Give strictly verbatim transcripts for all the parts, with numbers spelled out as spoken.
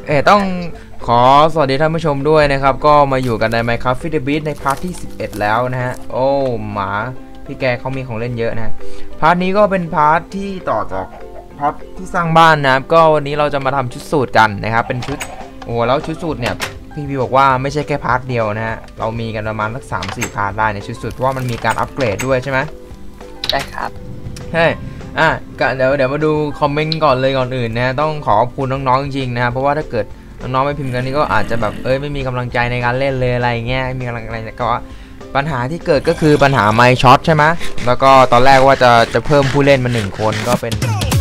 เอ๋ต้องขอสวัสดีท่านผู้ชมด้วยนะครับก็มาอยู่กันใน Minecraft Feed the Beast ในพาร์ทที่สิบเอ็ดแล้วนะฮะโอ้หมาพี่แกเขามีของเล่นเยอะนะพาร์ทนี้ก็เป็นพาร์ทที่ต่อจากพาร์ทที่สร้างบ้านนะครับก็วันนี้เราจะมาทำชุดสูตรกันนะครับเป็นชุดโอ้แล้วชุดสูตรเนี่ยพี่พี่บอกว่าไม่ใช่แค่พาร์ทเดียวนะฮะเรามีกันประมาณสักสามสี่พาร์ทได้ในชุดสูตรเพราะว่ามันมีการอัปเกรดด้วยใช่ไหมใช่ครับใช่อ่ะเดี๋ยวเดี๋ยวมาดูคอมเมนต์ก่อนเลยก่อนอื่นนะต้องขอขอบคุณน้องๆจริงๆนะครับเพราะว่าถ้าเกิดน้องๆไม่พิมพ์กันนี่ก็อาจจะแบบเอ้ยไม่มีกำลังใจในการเล่นเลยอะไรเงี้ยไม่มีกำลังใจก็ปัญหาที่เกิดก็คือปัญหาไมค์ช็อตใช่ไหมแล้วก็ตอนแรกว่าจะจะเพิ่มผู้เล่นมาหนึ่งคนก็เป็น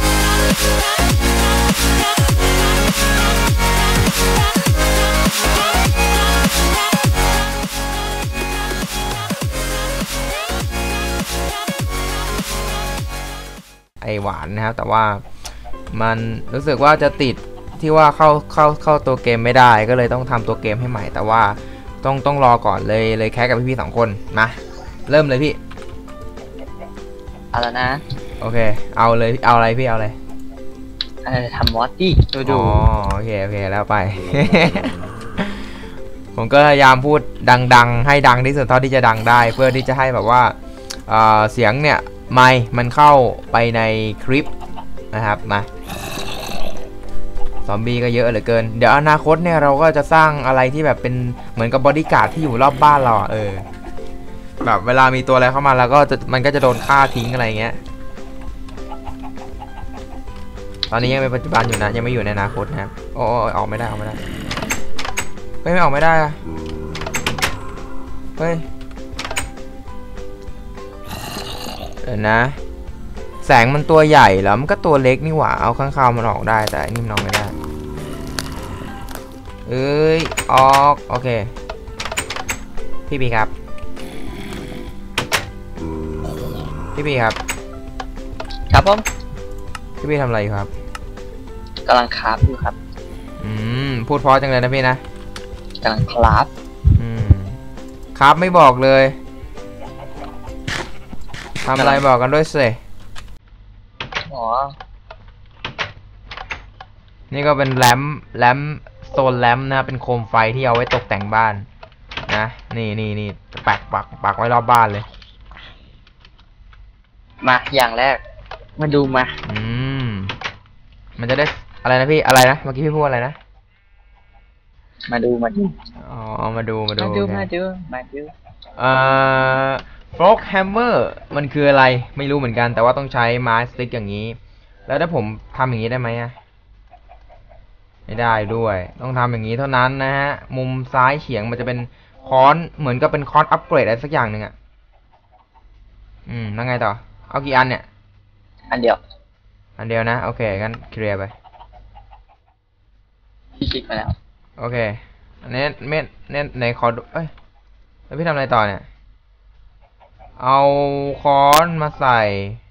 ไอหวานนะครับแต่ว่ามันรู้สึกว่าจะติดที่ว่าเข้าเข้าเข้าตัวเกมไม่ได้ก็เลยต้องทำตัวเกมให้ใหม่แต่ว่าต้องต้องรอก่อนเลยเลยแค่กับพี่ๆสองคนมาเริ่มเลยพี่เอาแล้วนะโอเคเอาเลยเอาอะไรพี่เอาอะไรทำมอสดี้ดูดูอ๋อโอเคโอเคแล้วไป ผมก็พยายามพูดดังๆให้ดังที่สุดเท่าที่จะดังได้เพื่อที่จะให้แบบว่าเสียงเนี่ยไมค์มันเข้าไปในคลิปนะครับมาซอมบี้ก็เยอะเหลือเกินเดี๋ยวอนาคตเนี่ยเราก็จะสร้างอะไรที่แบบเป็นเหมือนกับบอดี้การ์ดที่อยู่รอบบ้านเราเออแบบเวลามีตัวอะไรเข้ามาแล้วก็จะมันก็จะโดนฆ่าทิ้งอะไรเงี้ยตอนนี้ยังเป็นปัจจุบันอยู่นะยังไม่อยู่ในอนาคตนะครับโอ้ออกไม่ได้ออกไม่ได้เฮ้ยไม่ออกไม่ได้อะเฮ้ยเดี๋ยวนะแสงมันตัวใหญ่แล้วมันก็ตัวเล็กนี่หว่าเอาข้างคาวมันออกได้แต่นี่มันออกไม่ได้เอ้ยออกโอเคพี่บีครับพี่บีครับครับผมพี่บีทำอะไรอยู่ครับกำลังคราฟอยู่ครับอืมพูดเพราะจังเลยนะพี่นะกำลังคราฟอืมคราฟไม่บอกเลยทำอะไรบอกกันด้วยสิอ๋อนี่ก็เป็นแลมแลมโซนแลมนะเป็นโคมไฟที่เอาไว้ตกแต่งบ้านนะนี่นี่นี่ปักปักปักไว้รอบบ้านเลยมาอย่างแรกมาดูมาอืมมันจะได้อะไรนะพี่อะไรนะเมื่อกี้พี่พูดอะไรนะมาดูมาดูอ๋อมาดูมาดูมาดูมาดูมาดูเอ่อฟล็อกแฮมเมอร์มันคืออะไรไม่รู้เหมือนกันแต่ว่าต้องใช้ไม้สติ๊กอย่างนี้แล้วถ้าผมทำอย่างนี้ได้ไหมอะไม่ได้ด้วยต้องทำอย่างนี้เท่านั้นนะฮะมุมซ้ายเฉียงมันจะเป็นค้อนเหมือนกับเป็นค้อนอัปเกรดอะไรสักอย่างหนึ่งอ่ะอืมแล้วไงต่อเอากี่อันเนี่ยอันเดียวอันเดียวนะโอเคงั้นเคลียร์ไปพี่คลิกมาแล้วโอเคอันนี้เม็ดเน็ตในคอร์ดเอ้ยแล้วพี่ทำอะไรต่อเนี่ยเอาค้อนมาใส่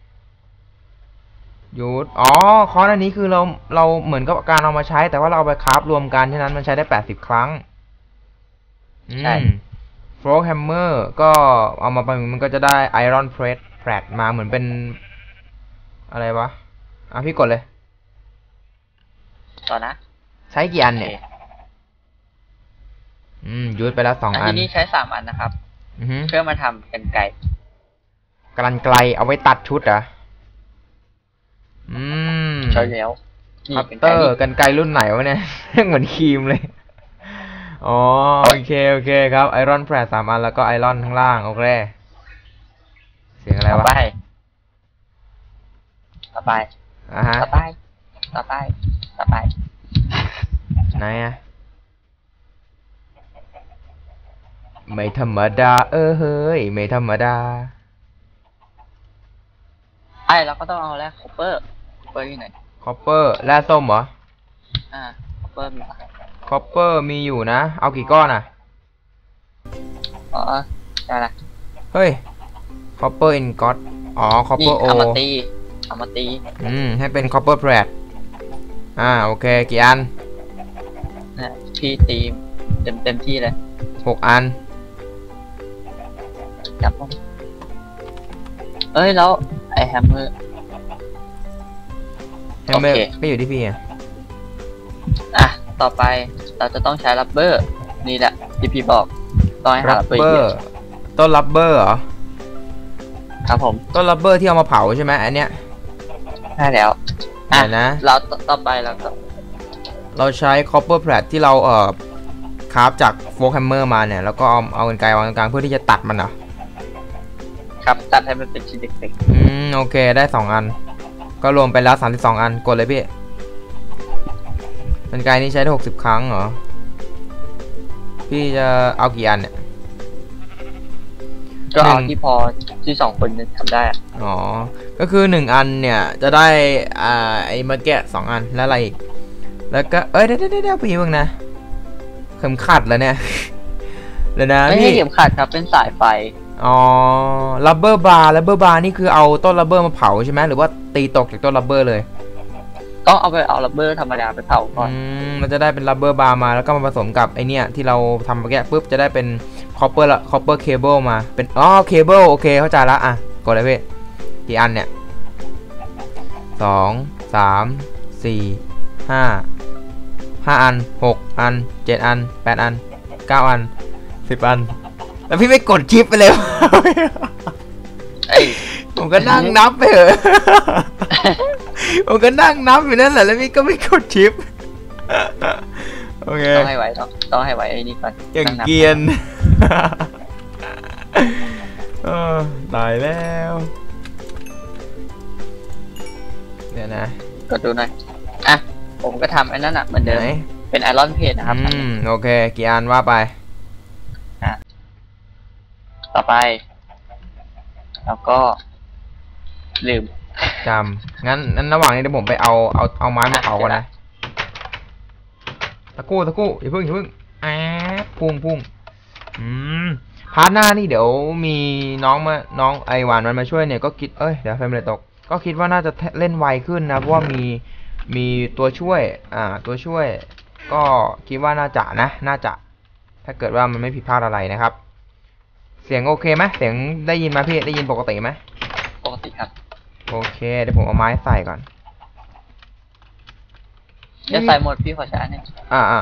ยูดอ๋อค้อนอันนี้คือเราเราเหมือนกับการเอามาใช้แต่ว่าเราเอาไปคราฟรวมกันฉะนั้นมันใช้ได้แปดสิบครั้งใช่โฟลแฮมเมอร์ก็เอามาเป็นมันก็จะได้ไอรอนเพรสแพดมาเหมือนเป็นอะไรวะอ่ะพี่กดเลยต่อนะใช้กี่อันเนี่ยอืมยูดไปแล้วสองอันทีนี้ใช้สามอันนะครับเพื่อมาทำกันไกรกันไกลเอาไว้ตัดชุดเหรออืมใช่แล้วคัตเตอร์กันไกลรุ่นไหนวะเนี่ยเหมือนครีมเลยอ๋อโอเคโอเคครับไอรอนแพดสามอันแล้วก็ไอรอนข้างล่างโอเคเสียงอะไรวะต่อไปต่อไปอ่ะฮะต่อไปต่อไปต่อไปไหนอะไม่ธรรมดาเออเฮ้ยไม่ธรรมดาไอ้เราก็ต้องเอาแล้วคอปเปอร์คอปเปอร์ที่ไหนคอปเปอร์แร่ส้มเหรออ่าคอปเปอร์มีคอปเปอร์มีอยู่นะเอากี่ก้อนอ่ะอ๋อได้ละเฮ้ยคอปเปอร์อินก็อตอ๋อคอปเปอร์โอเอามาตีเอามาตีอืมให้เป็นคอปเปอร์แพดอ่าโอเคกี่อันนะพี่ตีเต็มเต็มที่เลยหกอันจับผมเอ้ยแล้วไอแฮมเมอร์แฮมเมอร์ก็อยู่ที่พี่อ่ะอ่ะต่อไปเราจะต้องใช้รับเบอร์นี่แหละที่พี่บอกต้องให้หารัรับบเบอร์เบอเยร์อะต้นรับเบอร์เหรอครับผมต้นรับเบอร์ที่เอามาเผาใช่ไหมอันเนี้ยใช่แล้วอ่ะเดี๋ยวนะเราต่อไปเราก็เราใช้ copper plat ที่เราเอ่อคราฟจากโฟกแฮมเมอร์มาเนี่ยแล้วก็เอาเอากรรไกรวางตรงกลางเพื่อที่จะตัดมันเหรอครับตัดให้มันเป็นชิ้นเล็กอืมโอเคได้สองอัน ก็รวมไปแล้วสามสิบสองอันกดเลยพี่กรรไกรนี้ใช้ได้หกสิบครั้งเหรอพี่จะเอากี่อันเนี่ยๆก็เอาหนึ่งที่พอที่สองคนจะทำได้อะอ๋อก็คือหนึ่งอันเนี่ยจะได้อ่าไอ้เมื่อกี้สองอันแล้วอะไรอีกแล้วก็เอ้ยเดี๋ยวเดี๋ยวเดี๋ยวพี่เพิ่งนะเข็มขัดแล้วเนี่ย เดี๋ยวนะไม่พี่ใช่เข็มขัดครับเป็นสายไฟอ๋อลับเบอร์บาร์ลับเบอร์บาร์นี่คือเอาต้นลับเบอร์มาเผาใช่ไหมหรือว่าตีตกจากต้นลับเบอร์เลยต้องเอาไปเอารับเบอร์ธรรมดาไปเผาก่อนอืมมันจะได้เป็นลับเบอร์บาร์มาแล้วก็มาผสมกับไอเนี่ยที่เราทำเมื่อกี้ปุ๊บจะได้เป็นคอปเปอร์ละคอปเปอร์เคเบิลมาเป็นอ๋อเคเบิลโอเคเข้าใจละอ่ะกดเลยพี่กี่อันเนี่ยสองสามสี่ห้าห้าอันหกอันเจ็ดอันแปดอันเก้าอันสิบอันแล้วพี่ไม่กดชิปไปเลยเอ้ยผมก็นั่งนับไปเถอะ ผมก็นั่งนับอยู่นั่นแหละแล้วพี่ก็ไม่กดชิป โอเคต้องให้ไว้ต้องต้องให้ไว้ไอ้นี่ก่อนอย่างตั้งนับเกรียน เออตายแล้ว เดี๋ยวนะกดดูหน่อยอ่ะผมก็ทำไอ้นั่นอ่ะเหมือนเดิมไหนเป็นไอรอนเพจนะครับอืมโอเคกี่อันว่าไปต่อไป แล้วก็ลืมจำงั้นงั้นระหว่างนี้เดี๋ยวผมไปเอาเอาเอาไม้มาเผาก่อนนะตะกู้ตะกู้อย่าเพิ่งอย่าเพิ่งแอบพุ่งพุ่งอืมพาร์ทหน้านี่เดี๋ยวมีน้องมาน้องไอหวานมันมาช่วยเนี่ยก็คิดเอ้ยเดี๋ยวเฟรมเลยตกก็คิดว่าน่าจะเล่นไวขึ้นนะเพราะว่ามีมีตัวช่วยอ่าตัวช่วย ก็คิดว่าน่าจะนะน่าจะ ถ้าเกิดว่ามันไม่ผิดพลาดอะไรนะครับ เสียงโอเคไหมเสียงได้ยินไหมพี่ได้ยินปกติไหมปกติครับโอเคเดี๋ยวผมเอาไม้ใส่ก่อนจะใส่หมดพี่ขอใช้อันนี้อ่าอ่า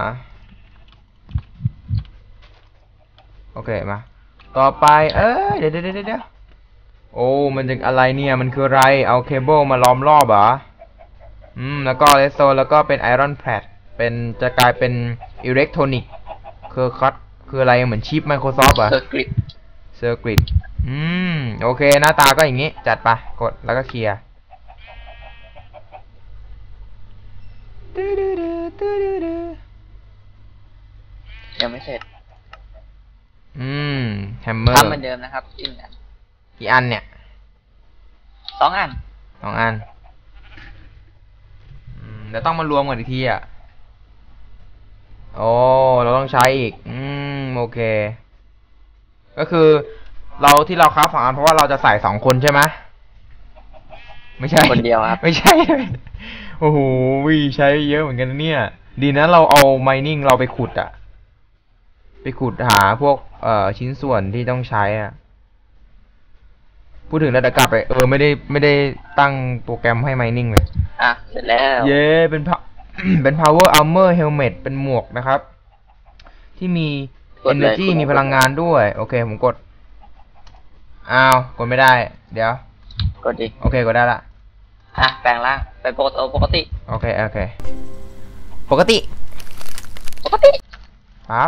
โอเคมาต่อไปเอ้ยเดี๋ยวเดี๋ยวเดี๋ยวโอ้มันจะอะไรเนี่ยมันคืออะไรเอาเคเบิลมาล้อมรอบเหรออืมแล้วก็เลสโซแล้วก็เป็นไอรอนแพดเป็นจะกลายเป็นอิเล็กทรอนิกคือคัตคืออะไรเหมือนชิป Microsoft อ่ะเซอร์กริปเซอร์กริดอืมโอเคหน้าตาก็อย่างนี้จัดไปกดแล้วก็เคลียร์ยังไม่เสร็จอืมแฮมเมอร์ทำเหมือนเดิมนะครับอีกอันกี่อันเนี่ยสองอันสองอันอืมเดี๋ยวต้องมารวมกันอีกทีอ่ะโอ้เราต้องใช้อีกอืมโอเค ก็คือเราที่เราคราฟสองอันเพราะว่าเราจะใส่สองคนใช่ไหมไม่ใช่คนเดียวครับไม่ใช่ โอ้โหใช้เยอะเหมือนกันนะเนี่ย ดีนะเราเอาไมนิ่งเราไปขุดอะไปขุดหาพวกเอ่อชิ้นส่วนที่ต้องใช้อะพูดถึงแล้วเดี๋ยวกลับไปเออไม่ได้ไม่ได้ตั้งโปรแกรมให้ไมนิ่งเลยอ่ะเสร็จแล้วเย้เป็น pow- เป็น power armor helmet เป็นหมวกนะครับ ที่มีกดเลย energy มีพลังงานด้วย โอเค ผมกด อ้าว กดไม่ได้ เดี๋ยวกดดิโอเค กดได้ละอ่ะแปลงร่างไปปกติปกติโอเค โอเค ปกติปกติครับ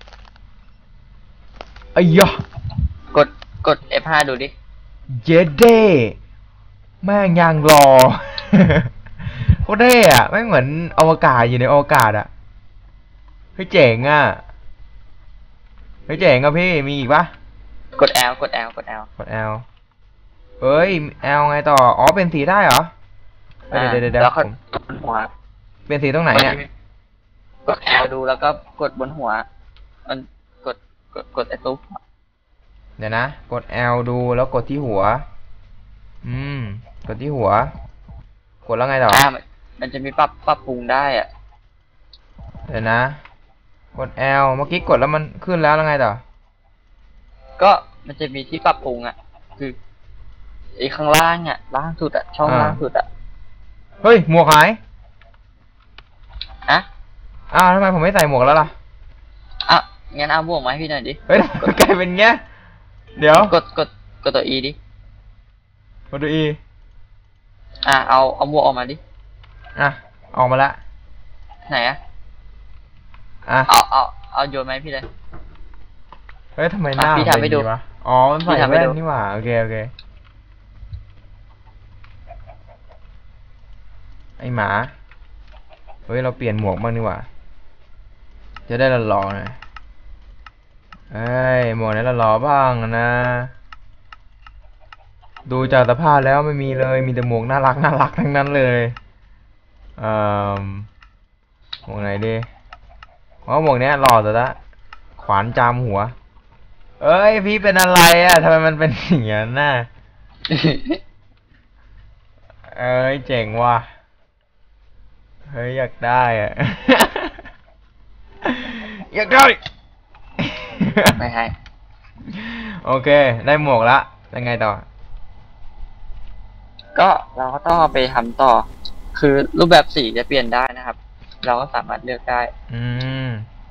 อ้ยยะกดกด เอฟ ห้า ดูดิเจเด้แม่งยังรอ โคตรเท่อะแม่งเหมือนอวกาศอยู่ในอวกาศอะเฮ้ยเจ๋งอะเฮ้ยเจ๋งอะพี่ มีอีกปะกด L กด L กด L กด L เอ้ย L ไงต่อ อ๋อ เป็นสีได้เหรอเอ้ยเดี๋ยวเดี๋ยวเดี๋ยวแล้วก็ผมกดบนหัวเป็นสีตรงไหนเนี่ยกด L ดูแล้วก็กดบนหัว มันกดกดกดไอ้ตู้เดี๋ยวนะ กด L ดูแล้วกดที่หัว อืม กดที่หัว กดแล้วไงต่ออ่ามันมันจะมีปรับปรับปรุงได้อ่ะเดี๋ยวนะ กด L เมื่อกี้กดแล้วมันขึ้นแล้วแล้วไงต่อก็มันจะมีที่ปรับปรุงอ่ะ คือไอ้ข้างล่างอ่ะล่างสุดอ่ะ ช่องอ่าล่างสุดอ่ะเฮ้ย หมวกหายอะอ้าวทำไมผมไม่ใส่หมวกแล้วล่ะอ่ะงั้นเอาหมวกมาให้พี่หน่อยดิเฮ้ยกลายเป็นเงี้ยเดี๋ยวกดกดกดตัว E ดิกดดูอีอ่ะเอาเอาหมวกออกมาดิอ่ะออกมาละไหนอะอ่ะเอาเอาเอาโยนมาให้พี่เลยเฮ้ยทำไมหน้าอ่ะพี่ทำให้ดูเป็นอย่างนี้วะอ๋อมันใส่พี่ทำให้แว่นดูนี่หว่าโอเคโอเคไอหมาเฮ้ยเราเปลี่ยนหมวกบ้างนี่หว่าจะได้หล่อๆหน่อยเอ้ยหมวกนี้หล่อๆบ้างนะดูจากสภาพแล้วไม่มีเลยมีแต่หมวกน่ารักน่ารักทั้งนั้นเลยเอ่อหมวกไหนดีอ๋อหมวกเนี้ยหล่อสุดละขวานจามหัวเอ้ยพี่เป็นอะไรอ่ะทำไมมันเป็นอย่างนั้นน่ะเอ้ยเจ๋งว่ะเฮ้ยอยากได้อ่ะ อยากได้ไม่ให้โอเคได้หมวกละยังไงต่อก็เราก็ต้องเอาไปทำต่อ คือรูปแบบสีจะเปลี่ยนได้นะครับ เราก็สามารถเลือกได้อืม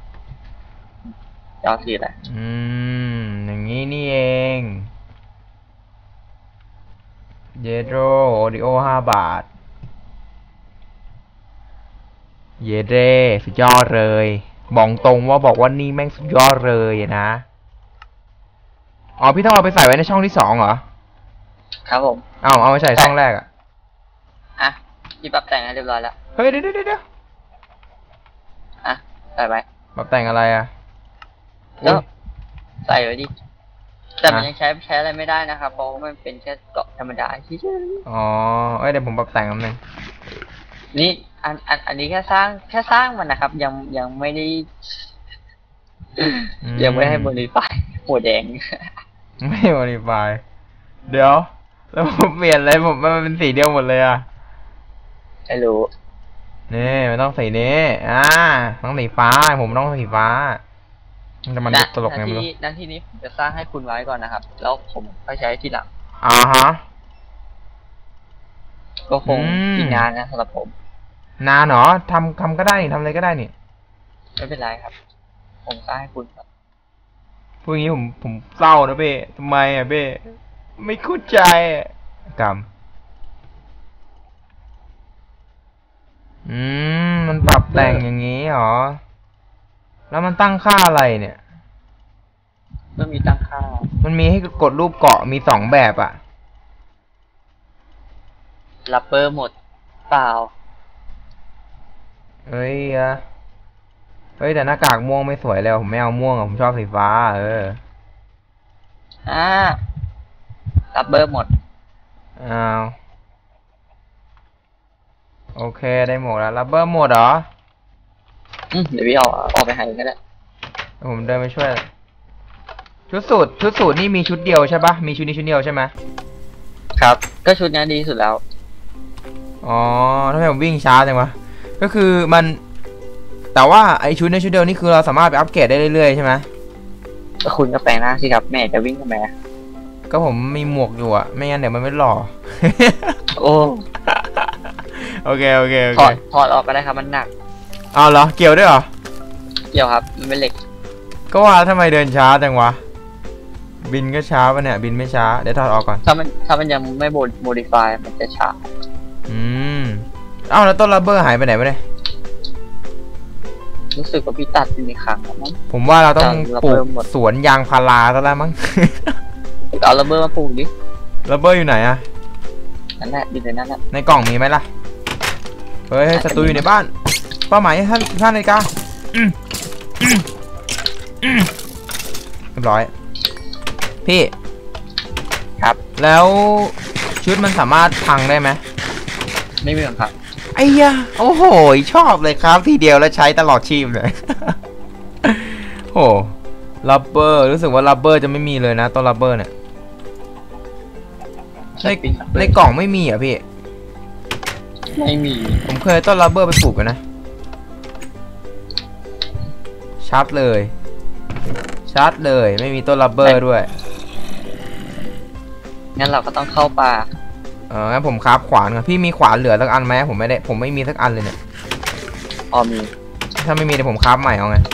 จะเอาสีอะไรอืมอย่างนี้นี่เอง เยโดโอดิโอห้าบาท เยเดสุดยอดเลยบอกตรงว่าบอกว่านี่แม่งสุดยอดเลยนะอ๋อพี่ต้องเอาไปใส่ไว้ในช่องที่สองเหรอครับผมเอาเอาไปใส่ช่องแรกอะอ่ะพี่ปรับแต่งให้เรียบร้อยแล้วเฮ้ยเดี๋ยวเดี๋ยวเดี๋ยวอ่ะใส่ไปปรับแต่งอะไรอะแล้วใส่ไว้ดิ แต่มันอ่ะยังใช้ใช้อะไรไม่ได้นะครับ เพราะว่ามันเป็นแค่เกาะธรรมดาที่อ๋อเอ้ยเดี๋ยวผมปรับแต่งนิดนึงนี่อันอันอันนี้แค่สร้างแค่สร้างมันนะครับ ยังยังไม่ได้ ยังไม่ให้บริไฟหัวแดงไม่โมดิฟายเดี๋ยวแล้วผมเปลี่ยนอะไรผมมันเป็นสีเดียวหมดเลยอะไม่รู้นี่มันต้องสีนี้อ่าต้องสีฟ้าผมต้องสีฟ้ามันจะมันนะตลกหไงน้าไม่รู้ที่หน้าที่นี้ผมจะสร้างให้คุณไว้ก่อนนะครับ แล้วผมค่อยใช้ทีหลังอ่าฮะก็คงอืมอีกนานนะสำหรับผมนานเหรอทำทำก็ได้นี่ทำอะไรก็ได้นี่ไม่เป็นไรครับ ผมสร้างให้คุณครับพูดอย่างนี้ผมผมเศร้านะเบ้ทำไมอ่ะเบ้ไม่เข้าใจอะกรรมอืมมันปรับแต่งอย่างนี้เหรอแล้วมันตั้งค่าอะไรเนี่ยเมื่อมีตั้งค่ามันมีให้กดรูปเกาะมีสองแบบอ่ะรับเบอร์หมดเปล่าเฮ้ยอะเฮ้ยแต่หน้ากากม่วงไม่สวยเลยผมไม่เอาม่วงอะผมชอบสีฟ้า เอออ่ารับเบอร์หมดอ้าวโอเคได้หมดแล้วรับเบอร์หมดเหรออืมเดี๋ยวพี่เอาออกไปให้ก็ได้เดี๋ยวผมเดินไปช่วย ชุดสูตรชุดสูตรนี่มีชุดเดียวใช่ปะมีชุดนี้ชุดเดียวใช่ไหมครับ ก็ชุดนี้ดีสุดแล้วอ๋อทำไมผมวิ่งช้าจังวะก็คือมันแต่ว่าไอชุดในชุดเดียวนี่คือเราสามารถไปอัปเกรดได้เรื่อยๆใช่ไหมก็คุณก็แปลงร่างสิครับแม่จะวิ่งทำไมอะก็ผมมีหมวกอยู่อะไม่งั้นเดี๋ยวมันไม่หล่อโอ้โอเคโอเคโอถเคอดถอดออกก็ได้ครับมันหนักเอาเหรอเกี่ยวด้วยเหรอเกี่ยวครับมันเป็นเหล็กก็ว่าทำไมเดินช้าจังวะบินก็ช้าปะเนี่ยบินไม่ช้าเดี๋ยวถอดออกก่อนถ้ามันถ้ามันยังไม่โมดิฟายมันจะช้าอืมเอ้าแล้วต้นรับเบอร์หายไปไหนไปเนี่ยรู้สึกว่าพี่ตัดเป็นอีกครั้งแล้วมั้งผมว่าเราต้องจะปลูระเบิกดหมดสวนยางพาราซะแล้วมั้งเอาระเบิดมาปลูกดิรับเบอร์อยู่ไหนอะนั่นแหละดินในนั้นแหละในกล่องมีไหมล่ะเฮ้ยเฮ้ยศัตรูอยู่ในบ้านเป้าหมายท่านท่านนาฬิกาอืมอืมอืมเรียบร้อยพี่ครับแล้วชุดมันสามารถพังได้ไหมไม่มีหรอกครับไอ้ยะโอ้โหชอบเลยครับทีเดียวแล้วใช้ตลอดชีพเลย โอ้ลับเบอร์รู้สึกว่าลับเบอร์จะไม่มีเลยนะต้นลับเบอร์เนี่ยในในกล่องไม่มีอ่ะพี่ไม่มีผมเคยต้นลับเบอร์ไปปลูกกันนะชัดเลยชัดเลยไม่มีต้นลับเบอร์ด้วยงั้นเราก็ต้องเข้าป่าเอองั้นผมคราฟขวานก่อนพี่มีขวานเหลือสักอันไหมผมไม่ได้ผมไม่มีสักอันเลยเนี่ยพอมีถ้าไม่มีเดี๋ยวผมคราฟใหม่เอาไง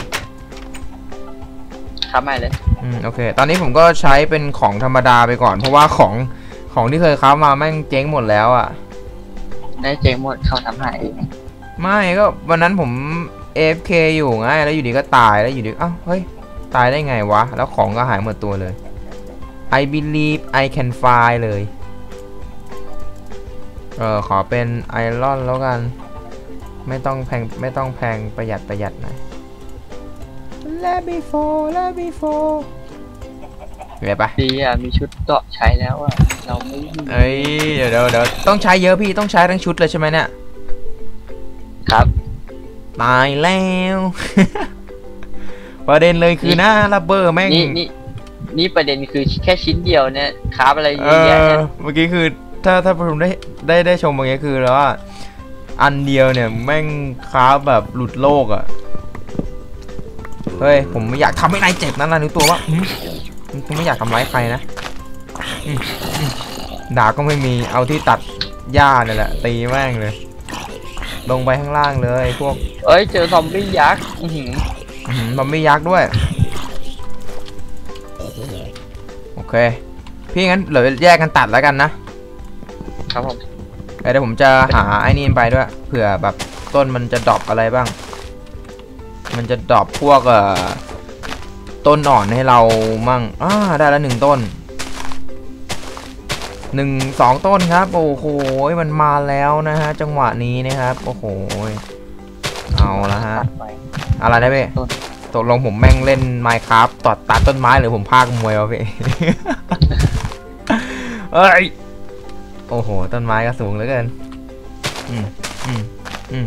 ครับไม่เลยอืมโอเคตอนนี้ผมก็ใช้เป็นของธรรมดาไปก่อนเพราะว่าของของที่เคยคราฟมาแม่งเจ๊งหมดแล้วอ่ะได้เจ๊งหมดเขาทำหายเองไม่ก็วันนั้นผม เอ เอฟ เค อยู่ไงแล้วอยู่ดีก็ตายแล้วอยู่ดีอ้าวเฮ้ยตายได้ไงวะแล้วของก็หายหมดตัวเลย I believe I can fly เลยเออขอเป็นไอรอนแล้วกันไม่ต้องแพงไม่ต้องแพงประหยัดประหยัดหน่อย Let me fall Let me fall เหนื่อยปะดีอ่ะมีชุดเกาะใช้แล้วอ่ะเราไม่มีเอ้ยเดี๋ยวเดี๋ยวเดี๋ยวต้องใช้เยอะพี่ต้องใช้ทั้งชุดเลยใช่ไหมเนี่ยครับตายแล้ว ประเด็นเลยคือหน้าระเบิดแม่งนี่นี่นี่ประเด็นคือแค่ชิ้นเดียวเนี่ยคราฟอะไรเยเออะแยะอเนี่ยเมื่อกี้คือถ้าถ้าผมได้ได้ได้ชมเมื่อกี้คือแล้วว่าอันเดียวเนี่ยแม่งคราฟแบบหลุดโลกอ่ะเฮ้ยผมไม่อยากทำให้นายเจ็บนะนายรู้ตัวว่าผมไม่อยากทำร้ายใครนะอืมอืมดาบก็ไม่มีเอาที่ตัดหญ้าเนี่ยแหละตีแม่งเลยลงไปข้างล่างเลยพวกเอ้ยเจอซอมบี้ยักษ์อื้อหือมันไม่ยักษ์ด้วยโอเคพี่งั้นเดี๋ยวแยกกันตัดแล้วกันนะครับผมเดี๋ยวผมจะหาไอ้นี่ไปด้วยเผื่อแบบต้นมันจะดรอปอะไรบ้างมันจะดรอปพวกเอ่อต้นอ่อนให้เรามั่งอ่าได้แล้วหนึ่งต้นหนึ่งสองต้นครับโอ้โหมันมาแล้วนะฮะจังหวะนี้นะครับโอ้โหเอาละฮะตัดไปอะไรนะพี่ต้นตกลงผมแม่งเล่น Minecraft ตัดตัดต้นไม้หรือผมพากมวยวะพี่ เอ้ยโอ้โหต้นไม้ก็สูงเหลือเกินอืมอืมอืม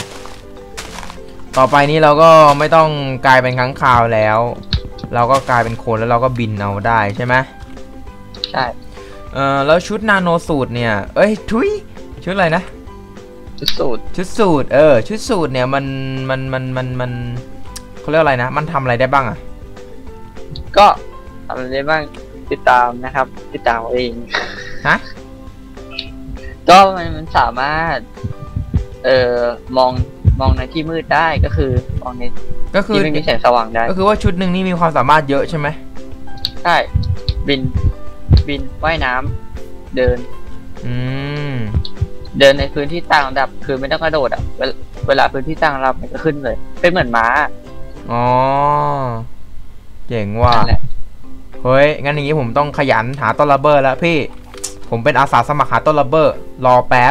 ต่อไปนี้เราก็ไม่ต้องกลายเป็นค้างคาวแล้ว เราก็กลายเป็นคนแล้วเราก็บินเอาได้ใช่ไหมใช่เออแล้วชุดนาโนสูตรเนี่ยเอ้ยทุยชุดอะไรนะชุดสูตรชุดสูตรเออชุดสูตรเนี่ยมันมันมันมันมันเขาเรียกอะไรนะมันทำอะไรได้บ้างอะก็ทำอะไรได้บ้างติดตามนะครับ ติดตามเอาเองฮะก็มันมันสามารถ เอ่อมองมองในที่มืดได้ก็คือมองในก็คือที่ไม่มีแสงสว่างได้ก็คือว่าชุดหนึ่งนี่มีความสามารถเยอะใช่ไหมใช่บินบินว่ายน้ำเดินอืมเดินในพื้นที่ต่างระดับคือไม่ต้องกระโดดอ่ะเวลาเวลาพื้นที่ต่างระดับมันก็ขึ้นเลย เป็นเหมือนม้าอ๋อเจ๋งว่ะนั่นแหละเฮ้ยงั้นอย่างนี้ผมต้องขยันหาต้นระเบิดแล้วพี่ผมเป็นอาสาสมัครหาต้นระเบิดรอแป๊บ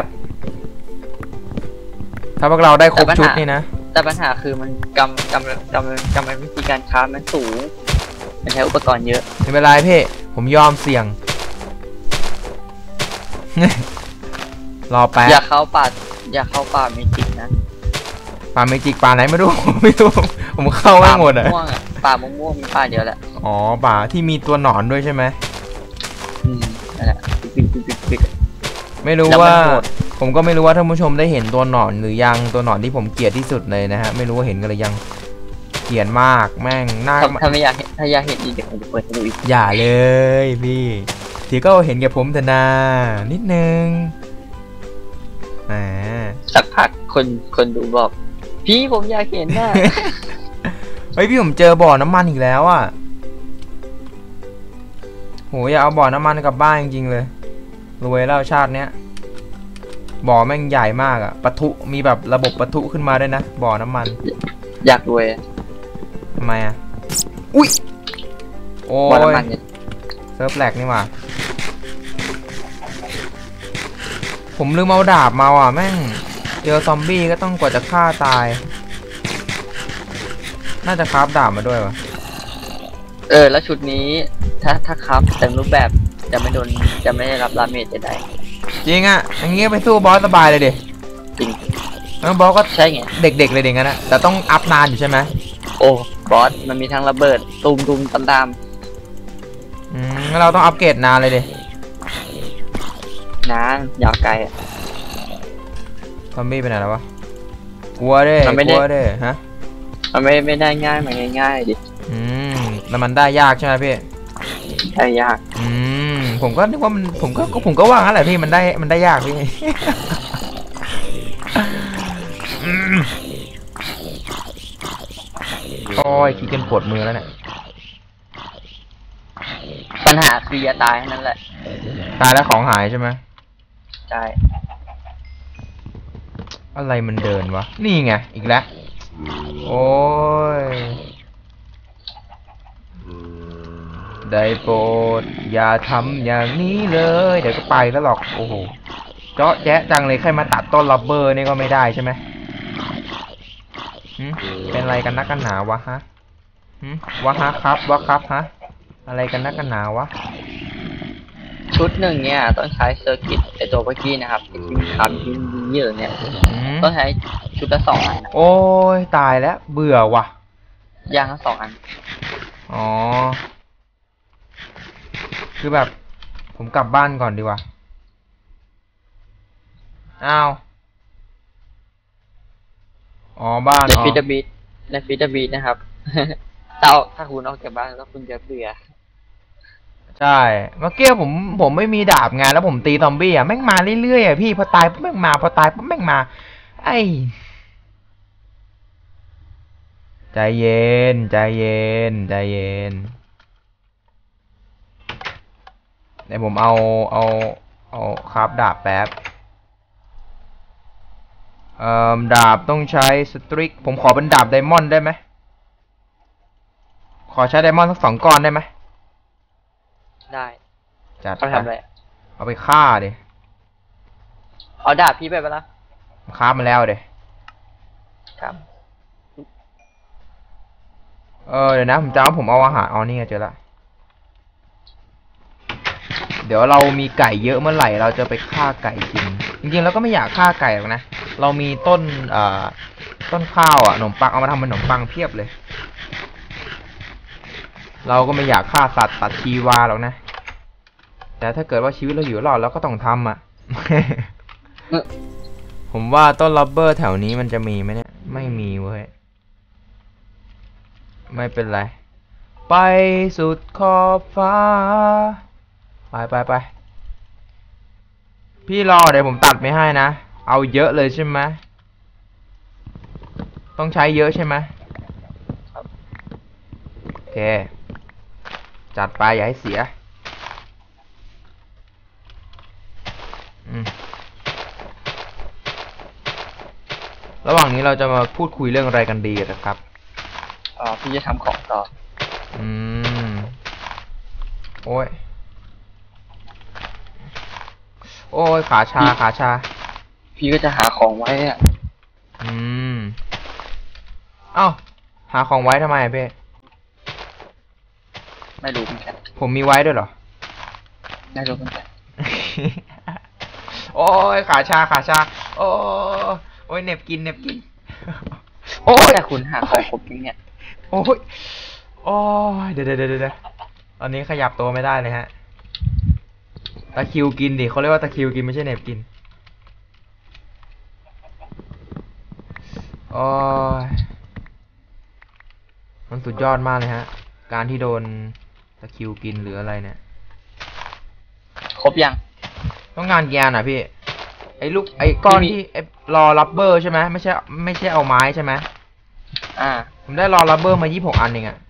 ถ้าพวกเราได้ครบชุดนี่นะแต่ปัญหาคือมันกำกำกำกำวิธีการค้ามันสูงมันใช้อุปกรณ์เยอะไม่เป็นไรพี่ผมยอมเสี่ยง รอแป๊บอย่าเข้าป่าอย่าเข้าป่าเมจิกนะป่าเมจิกป่าไหนไม่รู้ ไม่รู้ผมเข้าไม่หมดอ่ะป่าม่วงอ่ะป่าม่วงๆมีป่าเดียวแหละอ๋อป่าที่มีตัวหนอนด้วยใช่ไหมอืมนั่นแหละปิ๊กปิ๊กปิ๊กปิ๊กไม่รู้แล้วมันว่าโหดผมก็ไม่รู้ว่าท่านผู้ชมได้เห็นตัวหนอนหรือยังตัวหนอนที่ผมเกลียดที่สุดเลยนะฮะไม่รู้ว่าเห็นกันหรือยังเกลียดมากแม่งหน้าถ้าถ้าไม่อยากเห็นถ้าอยากเห็นอีกเดี๋ยวผมจะเปิดให้ดูอีกอย่าเลยพี่ทีก็เห็นแก่ผมเถอะนานิดนึงแหมสักพักคนคนดูบอก พี่ผมอยากเห็นน่ะเฮ้ยพี่ผมเจอบ่อน้ำมันอีกแล้วอ่ะโหอยากเอาบ่อน้ำมันกลับบ้านจริงๆเลยรวยแล้วชาติเนี้ยบ่อแม่งใหญ่มากอ่ะปะทุมีแบบระบบปะทุขึ้นมาด้วยนะบ่อน้ำมันอยากรวยอะทำไมอ่ะอุ้ยโอ้บ่อน้ำยมันเนี่ยเซิร์ฟแหลกนี่หว่าผมลืมเอาดาบมาอ่ะแม่งเจอซอมบี้ก็ต้องกว่าจะฆ่าตายน่าจะคราฟดาบมาด้วยวะเออแล้วชุดนี้ถ้าถ้าครับเต็มรูปแบบจะไม่โดนจะไม่ได้รับดาเมจใดจริงอ่ะอย่างงี้ไปสู้บอสสบายเลยดิๆจริงแล้วบอสก็ใช่ไงเด็กๆเลยเด็กงั้นนะแต่ต้องอัพนานอยู่ใช่ไหมโอ้บอสมันมีทั้งระเบิดตูมตูมตามตามอืมงั้นเราต้องอัปเกรดนานเลยดินานยาวไกลอะซอมบี้ไปไหนแล้ววะกลัวเด้มันไม่กได้ลัวเด้ฮะมันไม่ไม่ได้ง่ายมันง่ายๆดิอืมแล้วมันได้ยากใช่ไหมพี่ได้ยากอืมผมก็นึกว่ามันผมก็ผมก็ว่างั้นแหละพี่มันได้มันได้ยากพี่ อืมโอ้ยขี้เกียจปวดมือแล้วเนี่ยปัญหาคืออย่าตายแค่นั้นแหละตายแล้วของหายใช่ไหมใช่อะไรมันเดินวะ นี่ไง อีกแล้ว โอ้ย ได้โปรดอย่าทำอย่างนี้เลย เดี๋ยวก็ไปแล้วหรอก โอ้โห เจาะแจ๊ะจังเลยใครมาตัดต้นลับเบอร์นี่ก็ไม่ได้ใช่ไหมหืมเป็นอะไรกันนักกันหนาวะฮะหืมวะฮะครับวะครับฮะ อะไรกันนักกันหนาวะชุดหนึ่งเนี่ยต้องใช้เซอร์กิตไอตัวเมื่อกี้นะครับไอที่ทำที่เยอะเนี่ยหืมต้องใช้ชุดละสองอันนะโอ้ยตายแล้ว เบื่อว่ะย่างละสองอันอ๋อ คือแบบ ผมกลับบ้านก่อนดีกว่า อ้าว อ๋อ บ้านในอ๋อฟิตบีทในฟิตบีทนะครับถ้าเอาถ้าคุณออกจากบ้านแล้วคุณจะเบื่อใช่ เมื่อกี้ผม ผมไม่มีดาบไง แล้วผมตีซอมบี้อ่ะ แม่งมาเรื่อยๆอ่ะพี่ พอตายปุ๊บแม่งมา พอตายปุ๊บแม่งมา ไอ้ ใจเย็น ใจเย็น ใจเย็น เดี๋ยวผมเอา เอา เอาคราฟดาบแป๊บ เอ่อ ดาบต้องใช้สตริก ผมขอเป็นดาบไดมอนด์ได้ไหม ขอใช้ไดมอนด์สักสองก้อนได้ไหมได้จัดเขาไปทำอะไรเอาไปฆ่าดิเอาดาบพี่ไปปะล่ะฆ่ามันแล้วดิครับเออเดี๋ยวนะผมจะเอาผมเอาอาหารอ๋อนี่ไงเจอละ เดี๋ยวเรามีไก่เยอะเมื่อไหร่เราจะไปฆ่าไก่กิน จริงๆเราก็ไม่อยากฆ่าไก่หรอกนะ เรามีต้นเอ่อต้นข้าวอ่ะขนมปังเอามาทำเป็นขนมปังเพียบเลย เราก็ไม่อยากฆ่าสัตว์ตัดชีวาหรอกนะ แต่ถ้าเกิดว่าชีวิตเราอยู่รอดเราก็ต้องทำอ่ะ ผมว่าต้นลับเบอร์แถวนี้มันจะมีไหมเนี่ย ไม่มีเว้ย ไม่เป็นไร ไปสุดขอบฟ้า ไปไปไป พี่รอเดี๋ยวผมตัดไม่ให้นะ เอาเยอะเลยใช่ไหม ต้องใช้เยอะใช่ไหมโอเค จัดไปอย่าให้เสีย อืม ระหว่างนี้เราจะมาพูดคุยเรื่องอะไรกันดีนะครับอ๋อพี่จะทำของต่ออืม โอ้ย โอ้ย ขาชา ขาชาพี่ก็จะหาของไว้อะอืม เอ้า หาของไว้ทำไมอะพี่ไม่รู้เหมือนกันผมมีไว้ด้วยเหรอไม่รู้เหมือนกันโอ้ย ขาชา ขาชา โอ้ยโอ้ยเหน็บกินเหน็บกิน โอ้ยแต่คุณหาของครบยังเนี่ยโอ้ย โอ้ย เดี๋ยวเดี๋ยวเดี๋ยวตอนนี้ขยับตัวไม่ได้เลยฮะ ตะคริวกินดิเขาเรียกว่าตะคริวกินไม่ใช่เหน็บกิน โอ้ย มันสุดยอดมากเลยฮะ การที่โดนตะคริวกินหรืออะไรเนี่ยครบยังต้องงานแกนอ่ะพี่ ไอ้ลูกไอ้ก้อนที่ไอ้รอรับเบอร์ใช่ไหมไม่ใช่ไม่ใช่เอาไม้ใช่ไหมอ่าผมได้รอรับเบอร์มายี่สิบหกอันเองอ่ะ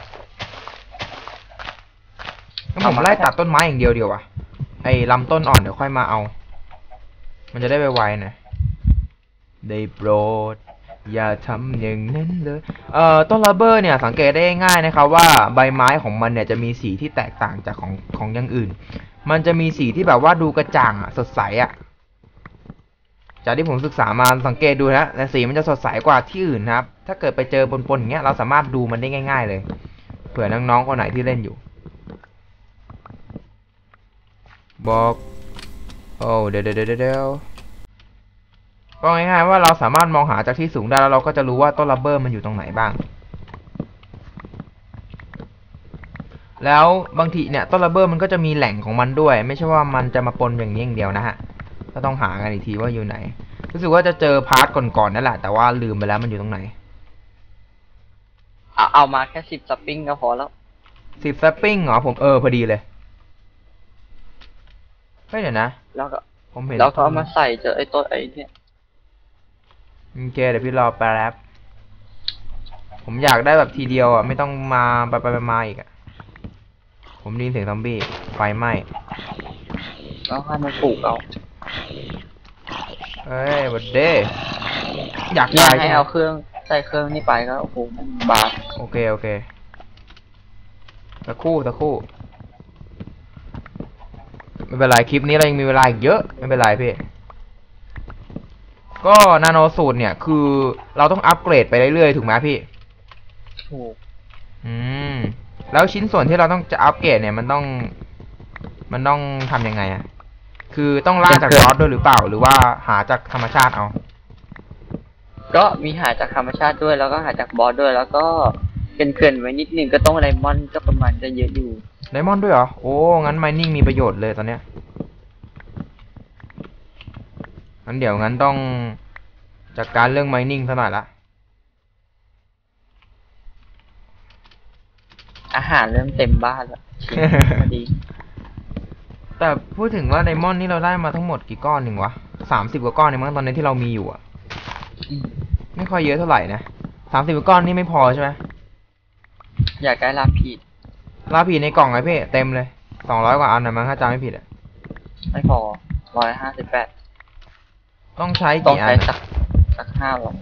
งั้นผมไล่ตัดต้นไม้อย่างเดียวเดียวอ่ะไอ้ลำต้นอ่อนเดี๋ยวค่อยมาเอา มันจะได้ไวๆหน่อยได้โปรดอย่าทำอย่างนั้นเลยเอ่อต้นรับเบอร์เนี่ยสังเกตได้ง่ายนะครับว่าใบไม้ของมันเนี่ยจะมีสีที่แตกต่างจากของของอย่างอื่น มันจะมีสีที่แบบว่าดูกระจ่างอะสดใสอะจากที่ผมศึกษามาสังเกตดูนะแต่สีมันจะสดใสกว่าที่อื่นนะครับ ถ้าเกิดไปเจอปนๆอย่างเงี้ยเราสามารถดูมันได้ง่ายๆเลยเผื่อน้องๆคนไหนที่เล่นอยู่บอกโอ้เดี๋ยวเดี๋ยวเดี๋ยวเดี๋ยวก็ง่ายๆว่าเราสามารถมองหาจากที่สูงได้แล้วเราก็จะรู้ว่าต้นรับเบอร์มันอยู่ตรงไหนบ้างแล้วบางทีเนี่ยต้นรับเบอร์มันก็จะมีแหล่งของมันด้วยไม่ใช่ว่ามันจะมาปนอย่างนี้อย่างเดียวนะฮะก็ต้องหากันอีกทีว่าอยู่ไหนรู้สึกว่าจะเจอพาร์ทก่อนๆนั่นแหละแต่ว่าลืมไปแล้วมันอยู่ตรงไหนเอาเอามาแค่สิบสปริงก็พอแล้วสิบสปริงเหรอผมเออพอดีเลยเฮ้ยเดี๋ยวนะแล้วก็ผมเห็นแล้วก็เอามาใส่เจอไอ้ต้นไอ้เนี่ยโอเคเดี๋ยวพี่รอแป๊บผมอยากได้แบบทีเดียวอ่ะไม่ต้องมาไปไปมาอีกอ่ะผมได้ยินเสียงซอมบี้ไฟไหม้แล้วให้มันปลูกเอาเอ้ยบัดเด้อยากเนี่ยตายให้ใช่ไหมเอาเครื่องใส่เครื่องนี่ไปก็โอ้โหมันบาดโอเคโอเคสักครู่สักครู่ไม่เป็นไรคลิปนี้เรายังมีเวลาอีกเยอะไม่เป็นไรพี่ก็นาโนสูตรเนี่ยคือเราต้องอัปเกรดไปเรื่อยๆถูกไหมพี่ถูกอืมแล้วชิ้นส่วนที่เราต้องจะอัปเกรดเนี่ยมันต้องมันต้องทำยังไงอะคือต้องล่าจากบอสด้วยหรือเปล่าหรือว่าหาจากธรรมชาติเอาก็มีหาจากธรรมชาติด้วยแล้วก็หาจากบอสด้วยแล้วก็เกรินๆไว้นิดนึงก็ต้องไดมอนด์ก็ประมาณจะเยอะอยู่ไดมอนด์ด้วยเหรอโอ้งั้นไมนิ่งมีประโยชน์เลยตอนเนี้ยงั้นเดี๋ยวงั้นต้องจัดการเรื่องไมนิ่งซะหน่อยละอาหารเริ่มเต็มบ้านแล้วชิ้นพอดีแต่พูดถึงว่าไดมอนด์นี่เราได้มาทั้งหมดกี่ก้อนหนึ่งวะสามสิบกว่าก้อนเนี่ยมั้งตอนนี้ที่เรามีอยู่อะอืมไม่ค่อยเยอะเท่าไหร่นะสามสิบกว่าก้อนนี่ไม่พอใช่ไหมอยากได้ลาพีดลาผีในกล่องไอ้พี่เต็มเลยสองร้อยกว่าอันนะมั้งถ้าจำไม่ผิดอะไม่พอร้อยห้าสิบแปดต้องใช้ต้องกี่อัใช้นสัอะกสักห้าหรอก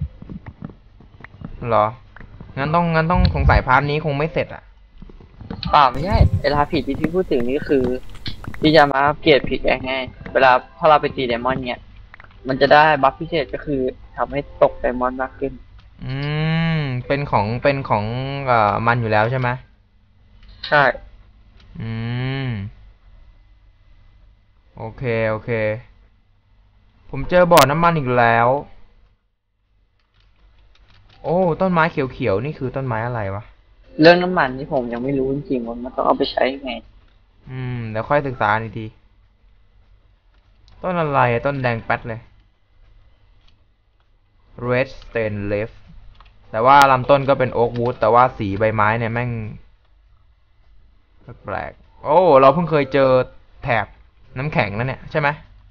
เหรองั้นต้องงั้นต้องสงสัยพาร์ทนี้คงไม่เสร็จอะเปล่าไม่ใช่เวลาผิดที่พี่พูดถึงนี่คือ ที่จะมาอัปเกรดผิดไงเวลาถ้าเราไปตีไดมอนด์เนี่ยมันจะได้บัฟพิเศษก็คือทำให้ตกไดมอนด์มากขึ้นอืมเป็นของเป็นของเอ่อมันอยู่แล้วใช่ไหมใช่อืมโอเคโอเคผมเจอบ่อน้ำมันอีกแล้วโอ้ต้นไม้เขียวๆนี่คือต้นไม้อะไรวะเรื่องน้ำมันนี่ผมยังไม่รู้จริงๆว่ามันต้องเอาไปใช้ยังไงอืมเดี๋ยวค่อยศึกษาอีกทีต้นอะไรอะต้นแดงแป๊ดเลย red stainless แต่ว่าลำต้นก็เป็นโอ๊กวูดแต่ว่าสีใบไม้เนี่ยแม่งแปลกๆโอ้เราเพิ่งเคยเจอแถบน้ำแข็งแล้วเนี่ยใช่ไหม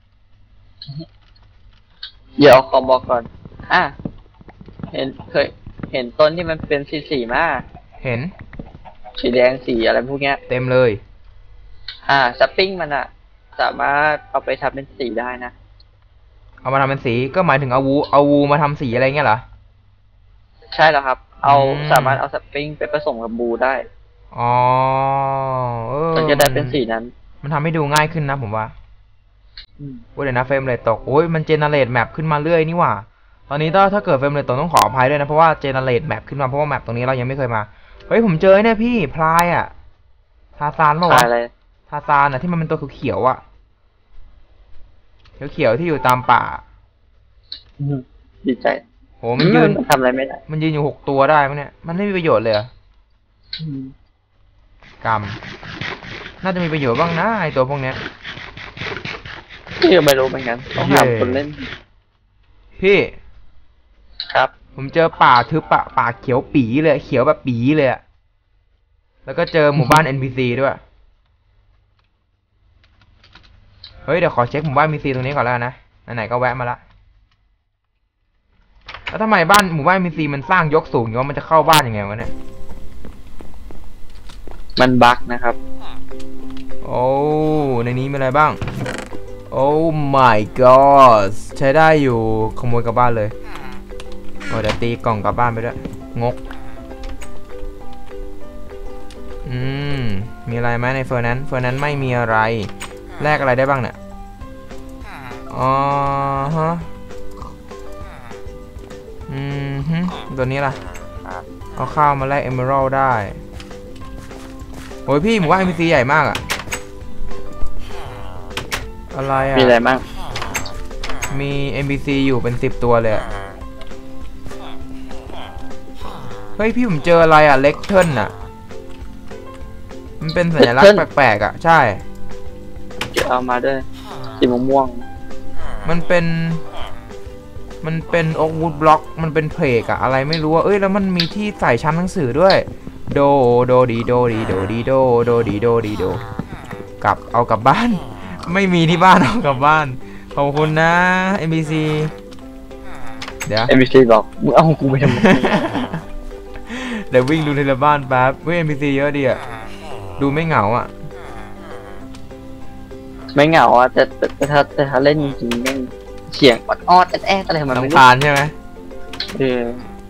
เดี๋ยวขอบอกก่อน อ่ะ เห็นเคย เห็นต้นที่มันเป็นสีสีๆมาเห็นสีแดงสีอะไรพวกเนี้ยเต็มเลยอ่าสปริงมันอะสามารถเอาไปทำเป็นสีได้นะเอามาทำเป็นสีก็หมายถึงเอาวูเอาวูมาทำสีอะไรเงี้ยเหรอใช่แล้วครับ เอาอืมสามารถเอาสปริงไปผสมกับบูได้อ๋อเออมันจะได้เป็นสีนั้นมันทำให้ดูง่ายขึ้นนะผมว่าอืมโอ้ยเดี๋ยวนะเฟรมเรทตกโอ้ยมันเจเนเรตแมปขึ้นมาเรื่อยนี่หว่าตอนนี้ถ้าถ้าเกิดเฟรมเรทตกต้องขออภัยด้วยนะเพราะว่าเจเนเรตแมปขึ้นมาเพราะว่าแมปตรงนี้เรายังไม่เคยมาเฮ้ยผมเจอเนี่ยพี่พลายอะทาซานปะวะอะไรทาซานอะที่มันเป็นตัวเขียวๆอะเขียวๆที่อยู่ตามป่าอืมดีใจโหมันยืนมันทำอะไรไม่ได้มันยืนอยู่หกตัวได้มั้งเนี่ยมันไม่มีประโยชน์เลยเหรออืมกรรมน่าจะมีประโยชน์บ้างนะไอตัวพวกเนี้ยพี่ก็ไม่รู้เหมือนกัน ต้องถามเย่คนเล่นพี่ครับผมเจอป่าทึบปะป่าเขียวปีเลยเขียวแบบปีเลยอะแล้วก็เจอหมู่บ้าน เอ็น พี ซี ด้วยเฮ้ยเดี๋ยวขอเช็คหมู่บ้าน เอ็น พี ซี ตรงนี้ก่อนแล้วกันนะไหนๆก็แวะมาละแล้วทำไมบ้านหมู่บ้าน เอ็น พี ซี มันสร้างยกสูงอย่างว่ามันจะเข้าบ้านยังไงวะเนี่ยมันบั๊กนะครับโอ้ในนี้มีอะไรบ้างโอ้ my god ใช้ได้อยู่ขโมยกลับบ้านเลยโอ้เดี๋ยวตีกล่องกลับบ้านไปด้วยงกอืมมีอะไรไหมในเฟอร์นั้นเฟอร์นั้นไม่มีอะไรแลกอะไรได้บ้างเนี่ยอ๋อฮะอืมฮึตัวนี้ล่ะเอาข้าวมาแลกเอเมอรัลได้โอ้ยพี่หมู่บ้าน เอ็น พี ซี ใหญ่มากอะอะไรอะมีอะไรบ้างมี เอ็น พี ซี อยู่เป็นสิบตัวเลยอะเฮ้ยพี่ผมเจออะไรอะเล็กเทิลอะมันเป็นสัญลักษณ์แปลกๆอะใช่เดี๋ยวเอามาด้วยสีม่วงมันเป็น มันเป็นโอ๊กวูดบล็อก มันเป็นเพลกอะอะไรไม่รู้อะเอ้ยแล้วมันมีที่ใส่ชั้นหนังสือด้วย โด โดดีโดดีโดดีโด โดดีโดดีโด กลับเอากลับบ้าน ไม่มีที่บ้านเอากลับบ้าน ขอบคุณนะ เอ็ม บี ซี เดี๋ยวๆ เอ็ม บี ซี บอกมึงเอาของกูไปทำไมเดี๋ยววิ่งดูในบ้านแป๊บเฮ้ย เอ็น พี ซี เยอะดีอะดูไม่เหงาอะไม่เหงาอ่ะแต่แต่แต่ถ้าแต่ถ้าเล่นจริงๆแม่งเสียงออดออดแอดแอดอะไรของมันไม่ลำรู้คาญใช่ไหมเออ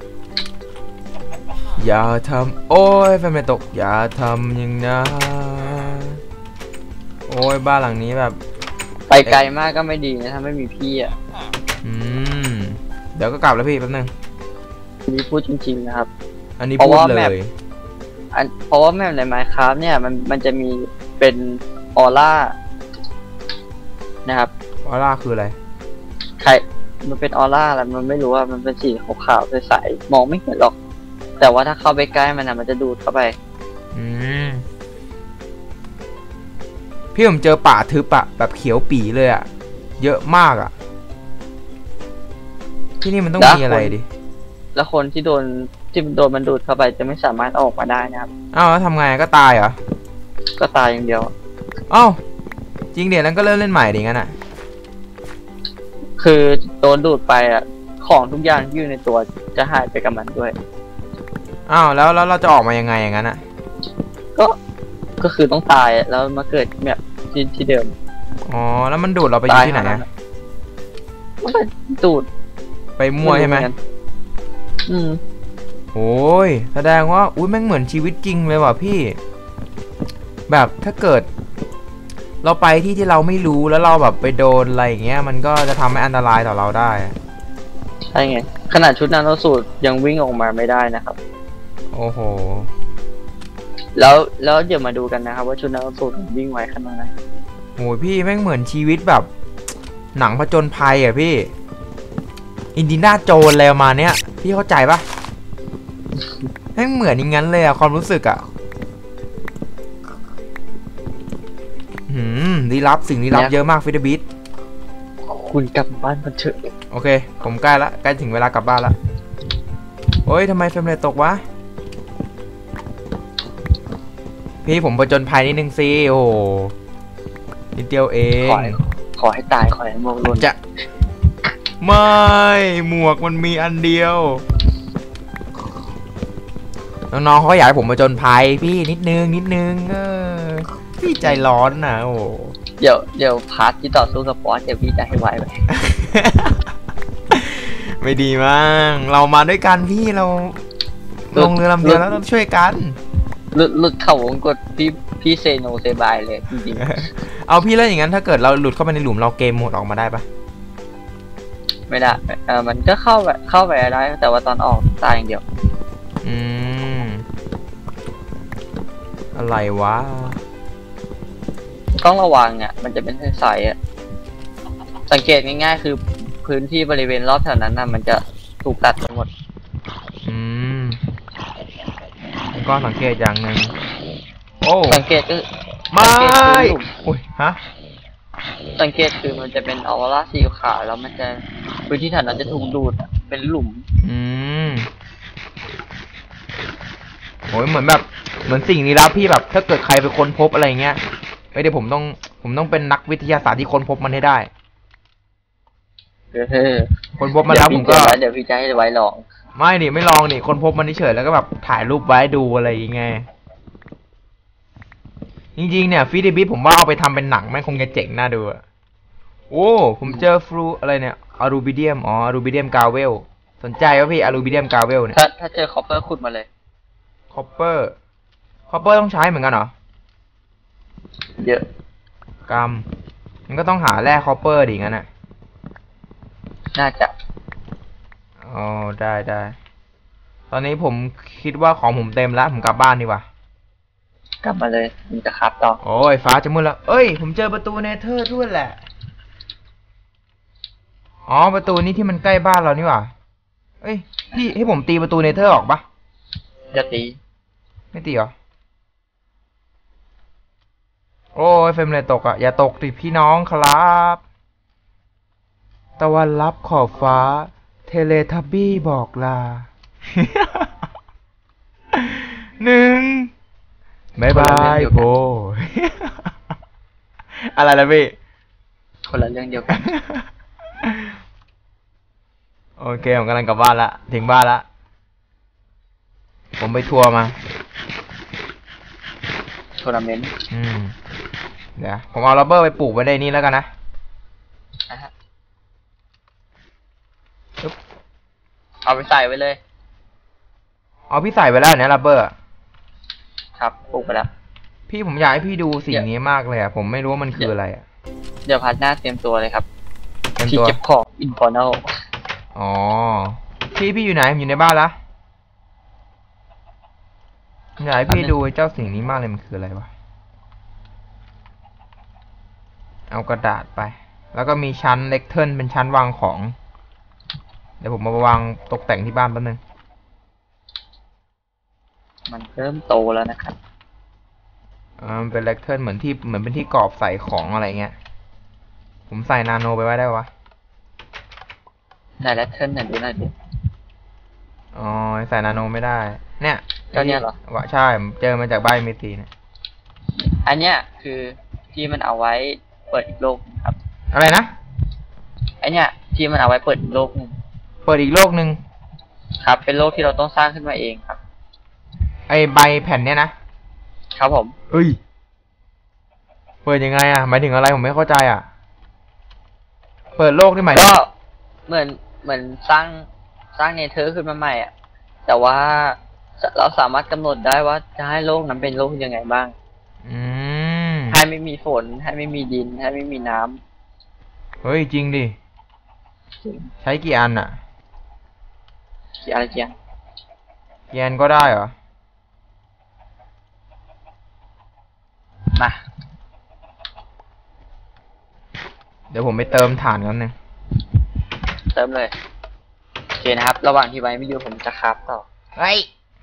อย่าทำโอ้ยแฟนไม่ตกอย่าทำอย่างนั้นโอ้ยบ้านหลังนี้แบบไปไกลมากก็ไม่ดีนะถ้าไม่มีพี่อ่ะอืมเดี๋ยวก็กลับแล้วพี่แป๊บนึงอันนี้พูดจริงๆนะครับอันนี้เพราะพูดว่าเลแมปยอันเพราะว่าแมปใน Minecraft เนี่ยมันมันจะมีเป็นออร่านะครับออร่าคืออะไรใครมันเป็นออร่าอะไรมันไม่รู้ว่ามันเป็นสีขาวๆใสๆมองไม่เห็นหรอก แต่ว่าถ้าเข้าไปใกล้มันนะมันจะดูดเข้าไปอืมพี่ผมเจอป่าทึบอะแบบเขียวปีเลยอะเยอะมากอะที่นี่มันต้องแล้วมีอะไรคนดิแล้วคนที่โดนที่โดนมันดูดเข้าไปจะไม่สามารถเอาออกมาได้นะครับอ้าวแล้วทำไงก็ตายเหรอก็ตายอย่างเดียวอ้าวจริงเดี๋ยวนั้นก็เริ่มเล่นใหม่ดิงั้นอะคือโดนดูดไปอ่ะของทุกอย่างที่อยู่ในตัวจะหายไปกับมันด้วยอ้าวแล้วแล้วเราจะออกมายังไงอย่างนั้นอะก็ก็คือต้องตายอะแล้วมาเกิดแบบที่ที่เดิมอ๋อแล้วมันดูดเราไปอยู่ที่ไหนอะมันก็ดูดไปมั่วใช่ไหมรู้เอนกันอืมโอ้ยแสดงว่าอุ้ยแม่งเหมือนชีวิตจริงเลยว่ะพี่ แบบถ้าเกิด เราไปที่ที่เราไม่รู้แล้วเราแบบไปโดนอะไรอย่างเงี้ยมันก็จะทำให้อันตรายต่อเราได้อะใช่ไงขนาดชุดนาโนสูตรยังวิ่งออกมาไม่ได้นะครับโอ้โหแล้วแล้วเดี๋ยวมาดูกันนะครับ ว่าชุดนาโนสูตรมันวิ่งไวขนาดไหนโอ้ยพี่แม่งเหมือนชีวิตแบบ หนังผจญภัยอ่ะพี่ อินดิน่าโจนอะไรประมาณเนี้ยพี่เข้าใจปะแม่งเหมือนอย่างนั้นเลยอะความรู้สึกอะหืมลี้ลับสิ่งลี้ลับเยอะมากฟิตบิทคุณกลับบ้านกันเถอะโอเค ผมใกล้ละใกล้ถึงเวลากลับบ้านละโอ้ยทำไมเฟรมเรทตกวะพี่ผมผจญภัยนิดนึงสิโอ้โหนิดเดียวเองขอให้ขอให้ตายขอให้มองลนจะไม่หมวกมันมีอันเดียว น้องๆเขาอยากให้ผมผจญภัยพี่นิดนึงนิดนึงเออพี่ใจร้อนนะโอ้เดี๋ยวเดี๋ยวพาร์ทที่ต่อสู้กับบอสเดี๋ยวพี่จะให้ไวไปไม่ดีมั้งเรามาด้วยกันพี่เราลงเรือลำเดียวแล้วต้องช่วยกันหลุดหลุดเข่าวงกดพี่พี่เซโนเซบายเลยจริงเอาพี่แล้วอย่างนั้นถ้าเกิดเราหลุดเข้าไปในหลุมเราเกมโหมดออกมาได้ปะๆไม่ได้เออมันก็เข้าไปเข้าไปได้แต่ว่าตอนออกตายอย่างเดียวอืมอะไรวะต้องระวังอ่ะมันจะเป็นใสๆอ่ะสังเกตง่ายๆคือพื้นที่บริเวณรอบแถวนั้นน่ะมันจะถูกตัดไปหมดอืมผมก็สังเกตอย่างหนึ่งโอ้สังเกตก็ไม่สังเกตคือหลุมอุ้ยฮะสังเกตคือมันจะเป็นออร่าสีขาวแล้วมันจะพื้นที่แถวนั้นจะถูกดูดอะเป็นหลุมอืมโอ้ยเหมือนแบบเหมือนสิ่งลี้ลับพี่แบบ ถ้าเกิดใครไปค้นพบอะไรเงี้ยเอ้ยเดี๋ยวผมต้องผมต้องเป็นนักวิทยาศาสตร์ที่ค้นพบมันให้ได้เออค้นพบมันแล้วผมก็เดี๋ยวพี่จะให้ไว้ลองไม่ดิไม่ลองดิค้นพบมันเฉยๆแล้วก็แบบถ่ายรูปไว้ดูอะไรอย่างเงี้ยจริงๆเนี่ยฟีดบิทผมว่าเอาไปทำเป็นหนังแม่งคงจะเจ๋งน่าดูอะโอ้ผมเจอฟลูอะไรเนี่ยอะรูบิเดียมอ๋ออะรูบิเดียมกาเวลสนใจป่ะพี่อะรูบิเดียมกาเวลเนี่ยถ้าถ้าเจอคอปเปอร์ขุดมาเลยคอปเปอร์คอปเปอร์ต้องใช้เหมือนกันเหรอเยอะกรรมมันก็ต้องหาแร่คอปเปอร์ดิงั้นน่ะน่าจะอ๋อได้ได้ตอนนี้ผมคิดว่าของผมเต็มแล้วผมกลับบ้านดีกว่ากลับมาเลยมันจะครับต่อโอ้ยฟ้าจะมืดแล้วเอ้ยผมเจอประตูเนเธอร์ด้วยแหละอ๋อประตูนี้ที่มันใกล้บ้านเรานี่หว่าเอ้ยพี่ให้ผมตีประตูเนเธอร์ออกปะจะตีไม่ตีเหรอโอ้ยเฟรมเรทตกอ่ะอย่าตกดิพี่น้องครับตะวันลับขอบฟ้าเทเลทับบี้บอกลา หนึ่งบายบายโบ อะไรนะพี่คนละเรื่องเดียวกันโอเคผมกำลังกลับบ้านละถึงบ้านละผมไปทัวร์มาทัวร์นาเมนต์อืมเดี๋ยวผมเอาระเบิดไปปลูกไว้ในนี้แล้วกันนะเอาไปใส่ไว้เลยเอาพี่ใส่ไปแล้วเนี่ยระเบิดครับปลูกไปแล้วพี่ผมอยากให้พี่ดูสิ่งนี้มากเลยอ่ะผมไม่รู้ว่ามันคืออะไรอ่ะเดี๋ยวพัดหน้าเตรียมตัวเลยครับที่เก็บของอินฟอร์นอลอ๋อพี่พี่อยู่ไหนอยู่ในบ้านละอยากให้พี่ดูเจ้าสิ่งนี้มากเลยมันคืออะไรวะเอากระดาษไปแล้วก็มีชั้นเล็กเทิลเป็นชั้นวางของเดี๋ยวผมมาวางตกแต่งที่บ้านแป๊บนึงมันเริ่มโตแล้วนะครับอ่ามันเป็นเล็กเทิลเหมือนที่เหมือนเป็นที่กรอบใส่ของอะไรเงี้ยผมใส่นาโนไปไว้ได้ปะได้เล็กเทิลหน่อยดูหน่อยดิอ๋อใส่นาโนไม่ได้เนี่ยก็เนี่ยเหรอวะใช่เจอมาจากบ้านมิตีเนี่ยอันเนี้ยคือที่มันเอาไว้เปิดอีกโลกครับอะไรนะไอเนี้ยที่มันเอาไว้เปิดอีกโลกนึงเปิดอีกโลกนึงครับเป็นโลกที่เราต้องสร้างขึ้นมาเองครับไอใบแผ่นเนี้ยนะครับผมเฮ้ยเปิดยังไงอ่ะหมายถึงอะไรผมไม่เข้าใจอ่ะเปิดโลกนี่หมายก็เหมือนเหมือนสร้างสร้างเนเธอร์ขึ้นมาใหม่อ่ะแต่ว่าเราสามารถกำหนดได้ว่าจะให้โลกนั้นเป็นโลกยังไงบ้างอืมให้ไม่มีฝนให้ไม่มีดินให้ไม่มีน้ำเฮ้ยจริงดิใช้กี่อันอ่ะกี่อันกี่อันกี่อันก็ได้เหรอมาเดี๋ยวผมไปเติมถ่านกันนึงเติมเลยโอเคนะครับระหว่างที่ไว้ไม่อยู่ผมจะคราฟต่อเฮ้ย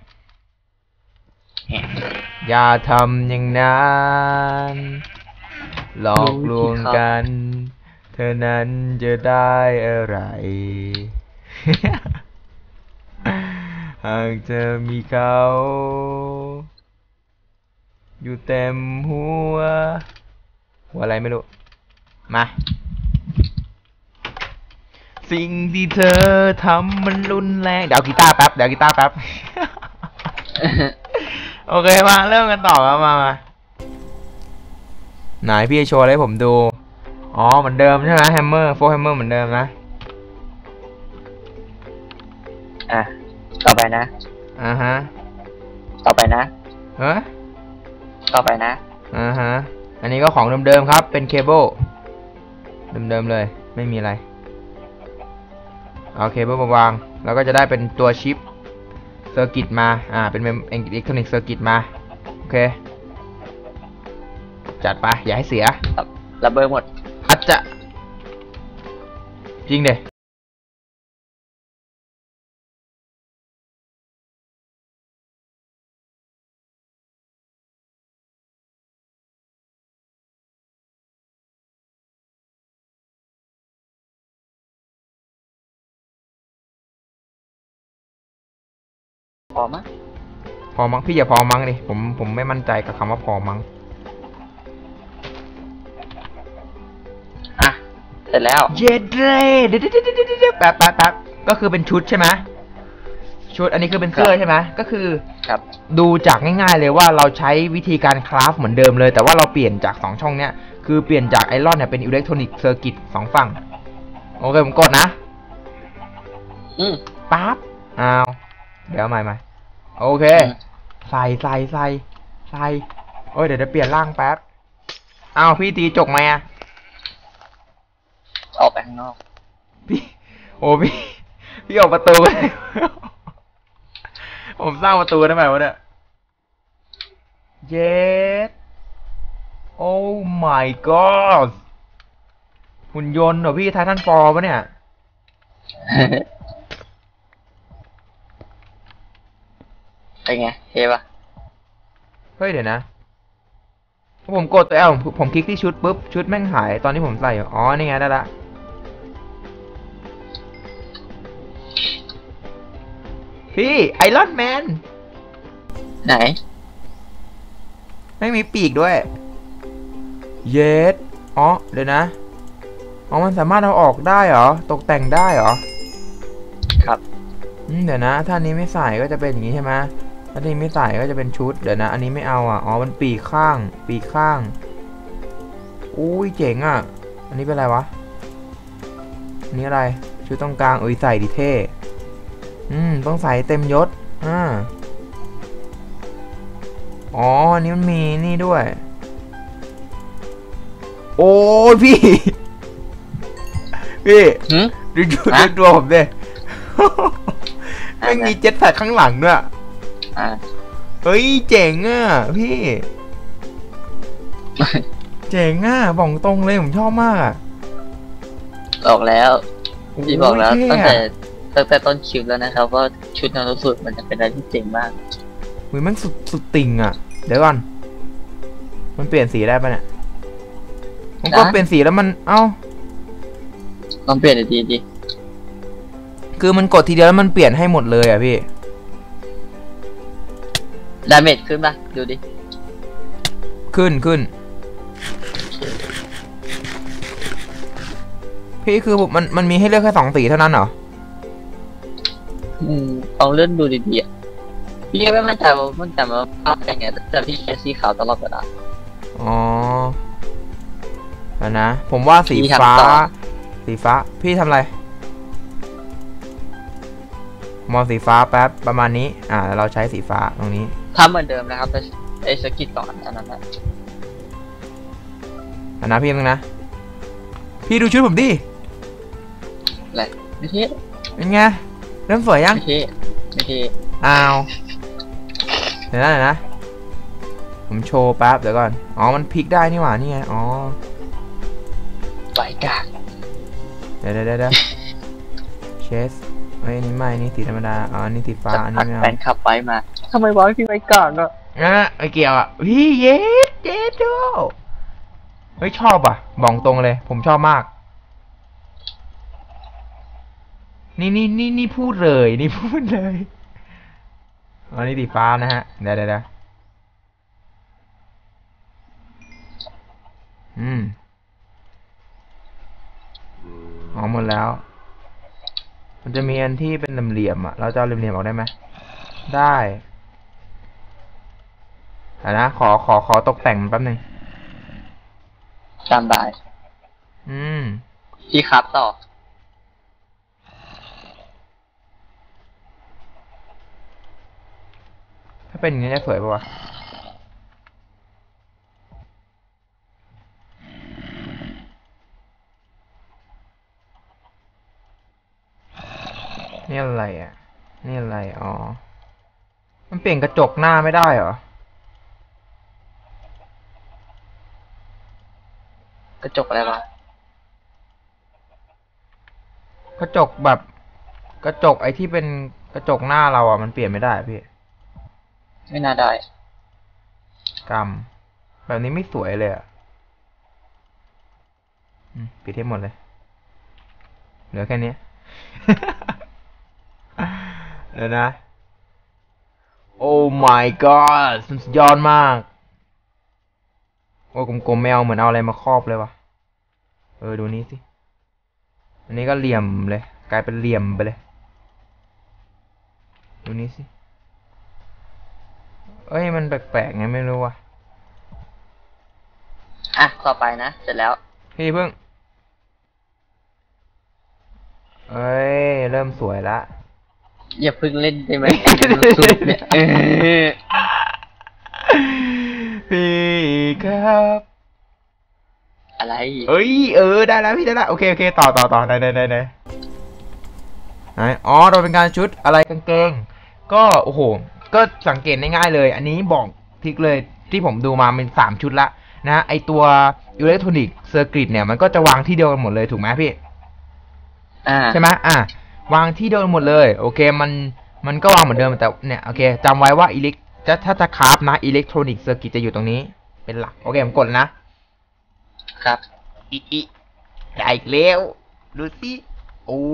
อย่าทำอย่างนั้นหลอกลวงกันเธอนั้นจะได้อะไรหากจะมีเขาอยู่เต็มหัวหัวอะไรไม่รู้มาสิ่งที่เธอทำมันรุนแรงเดี๋ยวกีตาร์แป๊บเดี๋ยวกีตาร์แป๊บ โอเคมาเริ่มกันต่อครับมามาไหนพี่โชว์อะไรให้ผมดูอ๋อเหมือนเดิมใช่ไหมแฮมเมอร์โฟร์แฮมเมอร์เหมือนเดิมนะอ่ะต่อไปนะอ่าฮะต่อไปนะเฮ้ต่อไปนะอ่าฮะอันนี้ก็ของเดิมๆครับเป็นเคเบิลเดิมๆเลยไม่มีอะไรเอาเคเบิลมาวางแล้วก็จะได้เป็นตัวชิปเซอร์กิตมาอ่าเป็นอิเล็กทรอนิกส์เซอร์กิตมาโอเคจัดไปอย่าให้เสียระเบิดหมดอาจจะจริงเด้พอมั้งพอมั้งพี่อย่าพอมั้งดิผมผมไม่มั่นใจกับคำว่าพอมั้งอ่ะเสร็จแล้วเย็ดเร่เดี๋ยวเดี๋ยวเดี๋ยวเดี๋ยวแป๊บแป๊บแป๊บก็คือเป็นชุดใช่ไหมชุดอันนี้คือเป็นเสื้อใช่ไหมก็คือครับดูจากง่ายๆเลยว่าเราใช้วิธีการคราฟเหมือนเดิมเลยแต่ว่าเราเปลี่ยนจากสองช่องเนี้ยคือเปลี่ยนจากไอรอนเนี่ยเป็นอิเล็กทรอนิกส์เซอร์กิตสองฝั่งโอเคผมกดนะอืมปั๊บอ้าวเดี๋ยวใหม่ใหม่โอเคใส่ใส่ใส่ใส่โอ้ยเดี๋ยวจะเปลี่ยนร่างแป๊บอ้าวพี่ตีจกไหมอ่ะออกไปข้างนอกพี่โอ้พี่พี่ออกประตูผมสร้างประตูได้ไหมวะเนี่ยเย็ดโอ้ my god หุ่นยนต์เหรอพี่ไททันฟอร์ปะเนี่ยเป็นไงเท่ปะเฮ้ยเดี๋ยวนะผมกดตัว L ผมคลิกที่ชุดปุ๊บชุดแม่งหายตอนที่ผมใส่อ๋อนี่ไงได้ละพี่ไอรอนแมนไหนไม่มีปีกด้วยเยสอ๋อเดี๋ยวนะอ๋อมันสามารถเอาออกได้เหรอตกแต่งได้เหรอครับเดี๋ยวนะถ้านี้ไม่ใส่ก็จะเป็นอย่างนี้ใช่ไหมถ้าที่ไม่ใส่ก็จะเป็นชุดเดี๋ยวนะอันนี้ไม่เอาอ่ะอ๋อมันปีกข้างปีกข้างอุ้ยเจ๋งอ่ะอันนี้เป็นอะไรวะอันนี้อะไรชุดตรงกลางเอ้ยใส่ดิเท่อืมต้องใส่เต็มยศอ่าอ๋ออันนี้มันมีนี่ด้วยโอ้ยพี่พี่ดูดูดูตัวผมดิไม่มีเจ็ตแพ็คข้างหลังด้วยเฮ้ยเจ๋งอ่ะพี่เจ๋งอ่ะบอกตรงเลยผมชอบมากอ่ะบอกแล้วพี่บอกแล้วตั้งแต่ตั้งแต่ต้นคลิปแล้วนะครับว่าชุดนารุสุดมันจะเป็นอะไรที่เจ๋งมากเฮ้ยมันสุดสุดติ่งอ่ะเดี๋ยวก่อนมันเปลี่ยนสีได้ปะเนี่ยผมก็เปลี่ยนสีแล้วมันเอ้าลองเปลี่ยนดีดีคือมันกดทีเดียวแล้วมันเปลี่ยนให้หมดเลยอ่ะพี่ดาเมจขึ้นปะดูดิขึ้นขึ้นพี่คือมันมันมีให้เลือกแค่สองสีเท่านั้นเหรออืมลองเลื่อนดูดีๆอ่ะพี่ไม่มั่นใจว่ามันจำว่าภาพเป็นไงแต่พี่แค่สีขาวตลอดเวลาอ๋อแล้วนะผมว่าสีฟ้าสีฟ้าพี่ทำอะไรมองสีฟ้าแป๊บประมาณนี้อ่าเราใช้สีฟ้าตรงนี้ทำเหมือนเดิมนะครับแต่ไอ้สกิทก่อนอันนั้นนะอันนะพี่มึงนะพี่ดูชุดผมดิอะไรไม่เท่เป็นไงเริ่มสวยยังไม่เท่ไม่เท่อ้าวเดี๋ยวนะเดี๋ยวนะผมโชว์แป๊บเดี๋ยวก่อนอ๋อมันพลิกได้นี่หว่านี่ไงอ๋อใบกากเดี๋ยวเดี๋ยวเดี๋ยวเชสเฮ้ยนี่ไม่นี่สีธรรมดาอ๋อนี่สีฟ้าอันนี้ไม่เอาแฟนขับไปมาทำไมบอกพี่ใบกากอ่ะอ่ะไอเกี่ยวอ่ะพี่เย็ดเย็ดดูเฮ้ยชอบอ่ะบอกตรงเลยผมชอบมากนี่นี่นี่นี่พูดเลยนี่พูดเลยอันนี้สีฟ้านะฮะเดี๋ยวเดี๋ยวอืมอ๋อหมดแล้วมันจะมีอันที่เป็นเหลี่ยมๆอ่ะเราจะเอาเหลี่ยมๆออกได้ไหมได้แต่นะขอขอขอตกแต่งมันแป๊บนึงจำได้อืมพี่ครับต่อถ้าเป็นอย่างนี้จะสวยป่ะวะนี่อะไรอ่ะนี่อะไรอ๋อมันเปลี่ยนกระจกหน้าไม่ได้เหรอกระจกอะไรวะกระจกแบบกระจกไอที่เป็นกระจกหน้าเราอ่ะมันเปลี่ยนไม่ได้พี่ไม่น่าได้กรรมแบบนี้ไม่สวยเลยอ่ะปิดให้หมดเลยเหลือแค่นี้ เดี๋ยวนะโอ้ my god สุดยอดมากโอ้กลมๆไม่เอาเหมือนเอาอะไรมาครอบเลยวะเออดูนี้สิอันนี้ก็เหลี่ยมเลยกลายเป็นเหลี่ยมไปเลยดูนี้สิเอ้ยมันแปลกๆไงไม่รู้ว่ะอ่ะต่อไปนะเสร็จแล้วพี่เพิ่งเอ้ยเริ่มสวยละอย่าเพิ่งเล่นได้ไหมเนี่ยพี่ครับอะไรเอ้ยเออได้แล้วพี่ได้แล้วโอเคโอเคต่อต่อต่อได้ได้ได้ได้อ๋อเราเป็นการชุดอะไรกางเกงก็โอ้โหก็สังเกตง่ายๆเลยอันนี้บอกทิกเลยที่ผมดูมาเป็นสามชุดละนะไอตัวอิเล็กทรอนิกส์เซอร์กิตเนี่ยมันก็จะวางที่เดียวกันหมดเลยถูกไหมพี่ใช่ไหมอ่าวางที่เดียวกันหมดเลยโอเคมันมันก็วางเหมือนเดิมแต่เนี่ยโอเคจำไว้ว่าอิเล็กจะถ้าจะคราฟนะอิเล็กทรอนิกส์เซอร์กิตจะอยู่ตรงนี้เป็นหลักโอเคผมกดนะครับอีอีได้อีกแล้วดูสิโอ้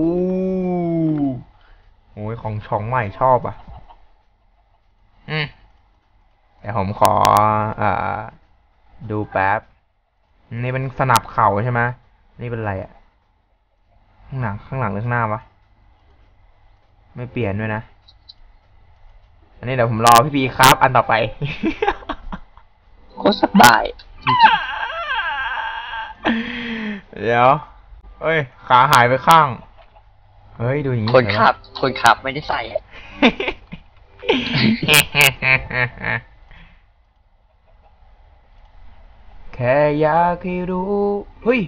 โหของช่องใหม่ชอบอ่ะอืมเดี๋ยวผมขออ่าดูแป๊บนี่เป็นสนับเข่าใช่ไหมนี่เป็นอะไรอ่ะข้างหลังข้างหลังหรือข้างหน้าวะไม่เปลี่ยนด้วยนะอันนี้เดี๋ยวผมรอพี่พีครับอันต่อไปโคตรสบายเดี๋ยวเฮ้ยขาหายไปข้างเฮ้ยดูอย่างนี้คนขับ คนขับไม่ได้ใส่อะแค่อยากให้รู้เฮ้ย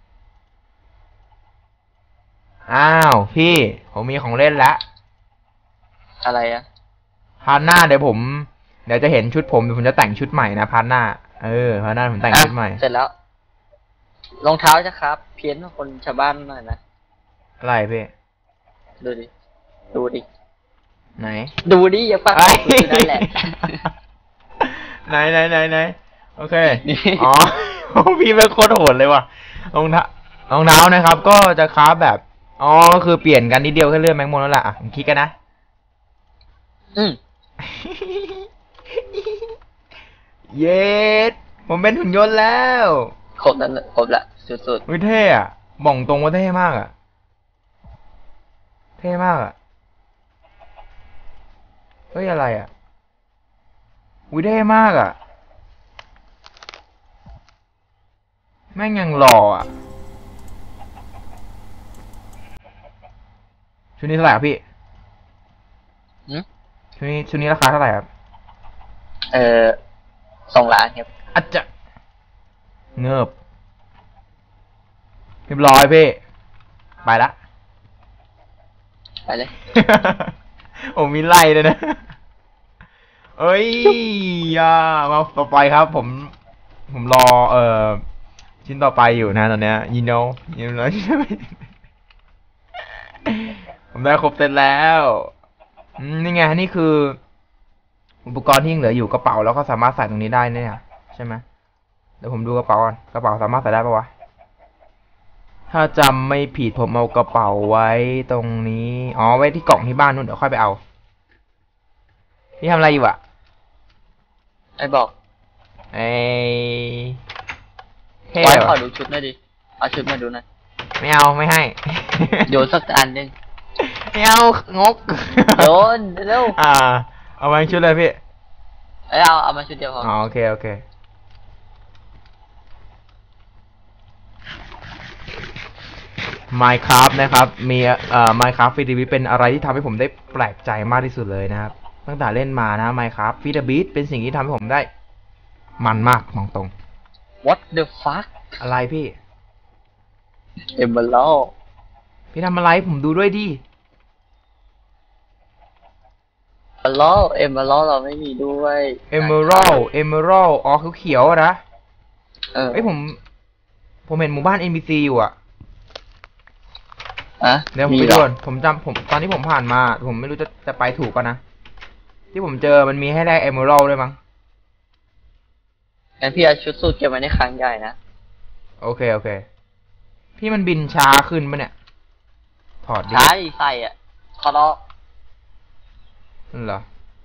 อ้าวพี่ผมมีของเล่นแล้วอะไรอะพาร์ทหน้าเดี๋ยวผมเดี๋ยวจะเห็นชุดผมเดี๋ยวผมจะแต่งชุดใหม่นะพาร์ทหน้าเออพาร์ทหน้าผมแต่งชุดใหม่อ่ะเสร็จแล้วรองเท้าจะครับ เพี้ยนกว่าคนชาวบ้านหน่อยนะอะไรพี่ดูดิ ดูดิไหนดูดิอย่าปักไอ้ดูนั่นแหละไหนไหนไหนไหนโอเคอ๋อ พี่เป็นโคตรโหดเลยว่ะรองเท้ารองเท้านะครับ ก็จะคราฟแบบอ๋อคือเปลี่ยนกันนิดเดียวแค่เลื่อนแม็กโมนั่นแหละอ่ะผมคิดกันนะอืมเย็ดผมเป็นหุ่นยนต์แล้วครบแล้วครบละสุดวิเท่อะบ่องตรงว่าเท่มากอะเท่มากอะเฮ้ยอะไรอะวิเท่มากอะแม่งยังหล่ออะชุดนี้เท่าไหร่ครับพี่ๆหืมชุดนี้ชุดนี้ราคาเท่าไหร่ครับเออสองล้านครับอาจจะเงิบเรียบร้อยพี่ไปละไปเลยโอ้มีไล่เลยนะ เอ้ยอย่ามาต่อไปครับ ผม ผมรอ เอ่อ ชิ้นต่อไปอยู่นะตอนเนี้ย you know you know ผมได้ครบเสร็จแล้วอืมนี่ไง นี่คือ อุปกรณ์ที่ยังเหลืออยู่กระเป๋าแล้วก็สามารถใส่ตรงนี้ได้เนี่ยใช่ไหมเดี๋ยวผมดูกระเป๋าก่อนกระเป๋าสามารถใส่ได้ปะวะ ถ้าจำไม่ผิดผมเอากระเป๋าไว้ตรงนี้ อ๋อ ไว้ที่กล่องที่บ้านนู่นเดี๋ยวค่อยไปเอา นี่ทำอะไรอยู่อะไอ้บอกไอ้เท่ไว้ขอว่ะดูชุดหน่อยดิ เอาชุดมาดูหน่อยไม่เอาไม่ให้โยนสักอันหนึ่งไม่เอางกโยนเร็วอ่า เอามาอีกชุดเลยพี่เอ้ยเอาเอามาชุดเดียวพออ๋อโอเคโอเค Minecraft นะครับ มีเอ่อ Minecraft Feed the Beat เป็นอะไรที่ทำให้ผมได้แปลกใจมากที่สุดเลยนะครับ ตั้งแต่เล่นมานะ Minecraft Feed the Beat เป็นสิ่งที่ทำให้ผมได้ มันมากมองตรง What the fuck อะไรพี่เอมเบอร์ลพี่ทำอะไรผมดูด้วยดิเอมเบอร์ลเอมเบอร์ลเราไม่มีด้วย Emerald Emerald อ๋อเขียวๆอะนะเออเอ้ยผม ผมเห็นหมู่บ้าน เอ็น พี ซี อยู่อะอะเดี๋ยวผมมีไปเหรดูอก่อนผมจำผมตอนที่ผมผ่านมา ผมไม่รู้จะจะไปถูกป่ะนะ ที่ผมเจอมันมีให้แลก Emerald ด้วยมั้งงั้นพี่เอาชุดสูทเก็บไว้ในคลังใหญ่นะโอเคโอเค พี่มันบินช้าขึ้นปะเนี่ย ถอดดิใช่ใส่อ่ะขอรอนั่นเหรอ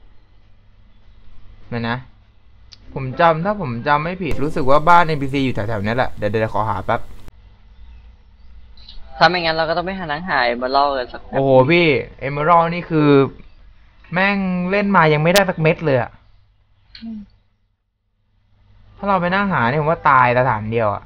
นั่นนะ ผมจำถ้าผมจำไม่ผิดรู้สึกว่าบ้าน เอ็น พี ซี อยู่แถวๆนี้แหละ เดี๋ยวเดี๋ยวขอหาแป๊บถ้าไม่งั้นเราก็ต้องไปหานังหายมาเล่ากันสักแป๊บโอ้โหพี่ Emerald นี่คือ แม่งเล่นมายังไม่ได้สักเม็ดเลยอะถ้าเราไปนั่งหาเนี่ยผมว่าตายสถานเดียวอะ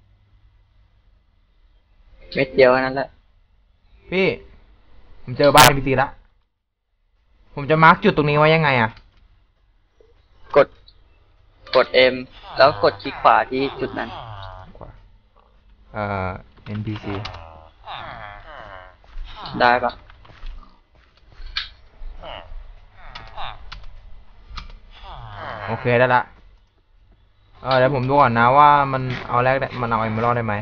เม็ดเดียวนั่นแหละพี่ ผมเจอบ้าน เอ็น พี ซี ละ ผมจะมาร์กจุดตรงนี้ไว้ยังไงอะกด กด M แล้วกดคลิกขวาที่จุดนั้นเอ่อ เอ็น พี ซีได้ปะโอเคได้ละ เออเดี๋ยวผมดูก่อนนะว่ามันเอาแรกได้มันเอาเอมเมอรัลได้ไหม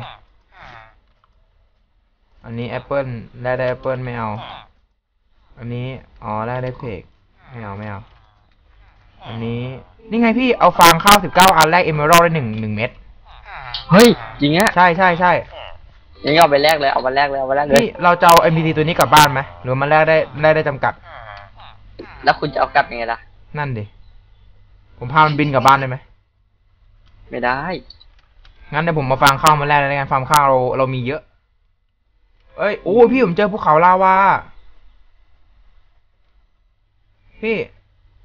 อันนี้แอปเปิลแรกได้แอปเปิลไม่เอา อันนี้อ๋อแรกได้เพกไม่เอาไม่เอา อันนี้นี่ไงพี่เอาฟางข้าวสิบเก้าอันแรกเอมเมอรัลได้หนึ่งหนึ่งเม็ดเฮ้ยจริงอะใช่ใช่ใช่ยังเอาไปแลกเลยเอาไปแลกเลยเอาไปแลกเลยพี่เราจะเอา เอ็ม พี ซี ตัวนี้กลับบ้านไหมหรือมันแรกได้แรกได้จำกัดแล้วคุณจะเอากลับยังไงล่ะนั่นดิ ผมพามันบินกลับบ้านได้ไหมไม่ได้งั้นเดี๋ยวผมมาฟางข้าวมาแรกแล้วกันฟาร์มข้าวเราเรามีเยอะ เอ้ยโอ้พี่ผมเจอภูเขาลาวา พี่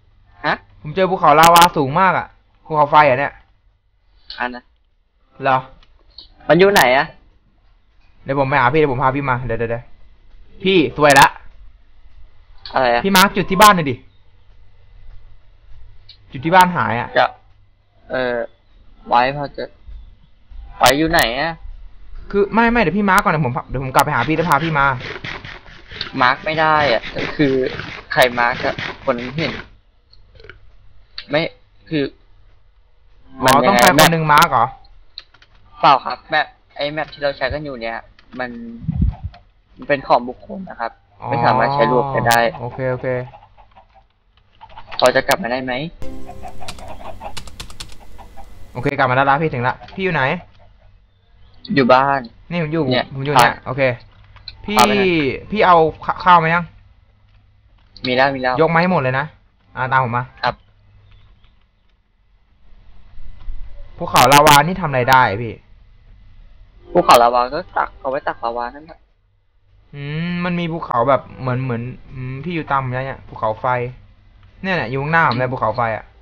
ฮะผมเจอภูเขาลาวาสูงมากอ่ะภูเขาไฟอ่ะเนี่ยอันนะเหรอมันอยู่ไหนอะเดี๋ยวผมไปหาพี่เดี๋ยวผมพาพี่มาเดี๋ยวเดี๋ยวเดี๋ยวพี่สวยละอะไรอะพี่มาร์คจุดที่บ้านหน่อยดิจุดที่บ้านหายอ่ะจะเออไว้พอจะไว้อยู่ไหนอะคือไม่ไม่เดี๋ยวพี่มาร์คก่อนเดี๋ยวผมเดี๋ยวผมกลับไปหาพี่แล้วพาพี่มามาร์กไม่ได้อะคือใครมาร์กอะคนนั้นเห็น ไม่คืออ๋อต้องใครคนหนึ่งมาร์คเหรอเปล่าครับแมปไอแมปที่เราใช้กันอยู่เนี่ย มันมันเป็นของบุคคลนะครับอ๋อไม่สามารถใช้รวมกันได้โอเคโอเคพอจะกลับมาได้ไหมโอเคกลับมาแล้วละพี่ถึงละพี่อยู่ไหนอยู่บ้านนี่ผมอยู่เนี่ยผมอยู่เนี่ยอ่ะโอเค พี่เอาไปไหนพี่เอาข้าข้าวมายังมีแล้วมีแล้วยกมาให้หมดเลยนะอ่าตามผมมาครับภูเขาลาวานี่ทำอะไรได้พี่ภูเขาลาวาก็ตักเอาไว้ตักลาวานั่นแหละอืมมันมีภูเขาแบบเหมือนเหมือนอืมพี่อยู่ตามผมเนี่ยภูเขาไฟ เนี่ยเนี่ยอยู่ข้างหน้าผมเลยภูเขาไฟอ่ะ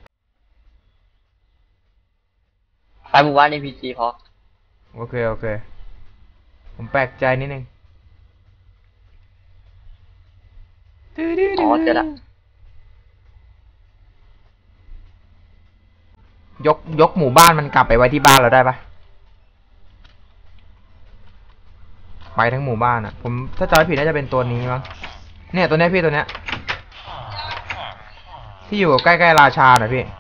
ไปหมู่บ้านในพีจีพอโอเคโอเค ผมแปลกใจนิดนึงอ๋อเจอละยกยกหมู่บ้านมันกลับไปไว้ที่บ้านเราได้ปะไปทั้งหมู่บ้านอ่ะ ผมถ้าจำไม่ผิดน่าจะเป็นตัวนี้มั้งเนี่ยตัวเนี้ยพี่ตัวเนี้ยที่อยู่ใกล้ๆราชาหน่อยพี่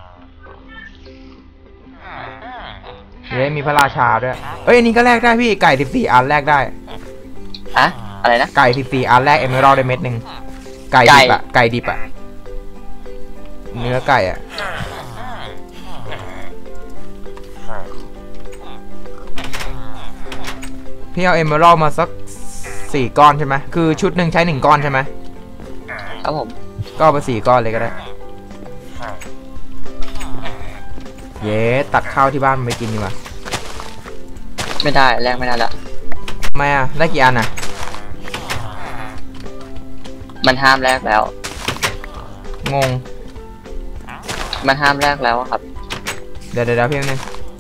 เย้มีพระราชาด้วยเอ้ยอันนี้ก็แลกได้พี่ไก่สิบสี่อันแลกได้อะอะไรนะไก่สิบสี่อันแลกเอเมอรัลได้เม็ดหนึ่งไก่ดิบอะไก่ดิบอะเนื้อไก่อะพี่เอาเอเมอรัลมาสักสี่ก้อนใช่ไหมคือชุดหนึ่งใช้หนึ่งก้อนใช่ไหมครับผมก็เอาไปสี่ก้อนเลยก็ได้ เย้ตัดข้าวที่บ้านไปกินดีกว่าไม่ได้แลกไม่ได้ละทำไมอะได้กี่อันอะมันห้ามแลกแล้วงงมันห้ามแลกแล้วอะครับเดี๋ยวเดี๋ยวเดี๋ยวพี่นึง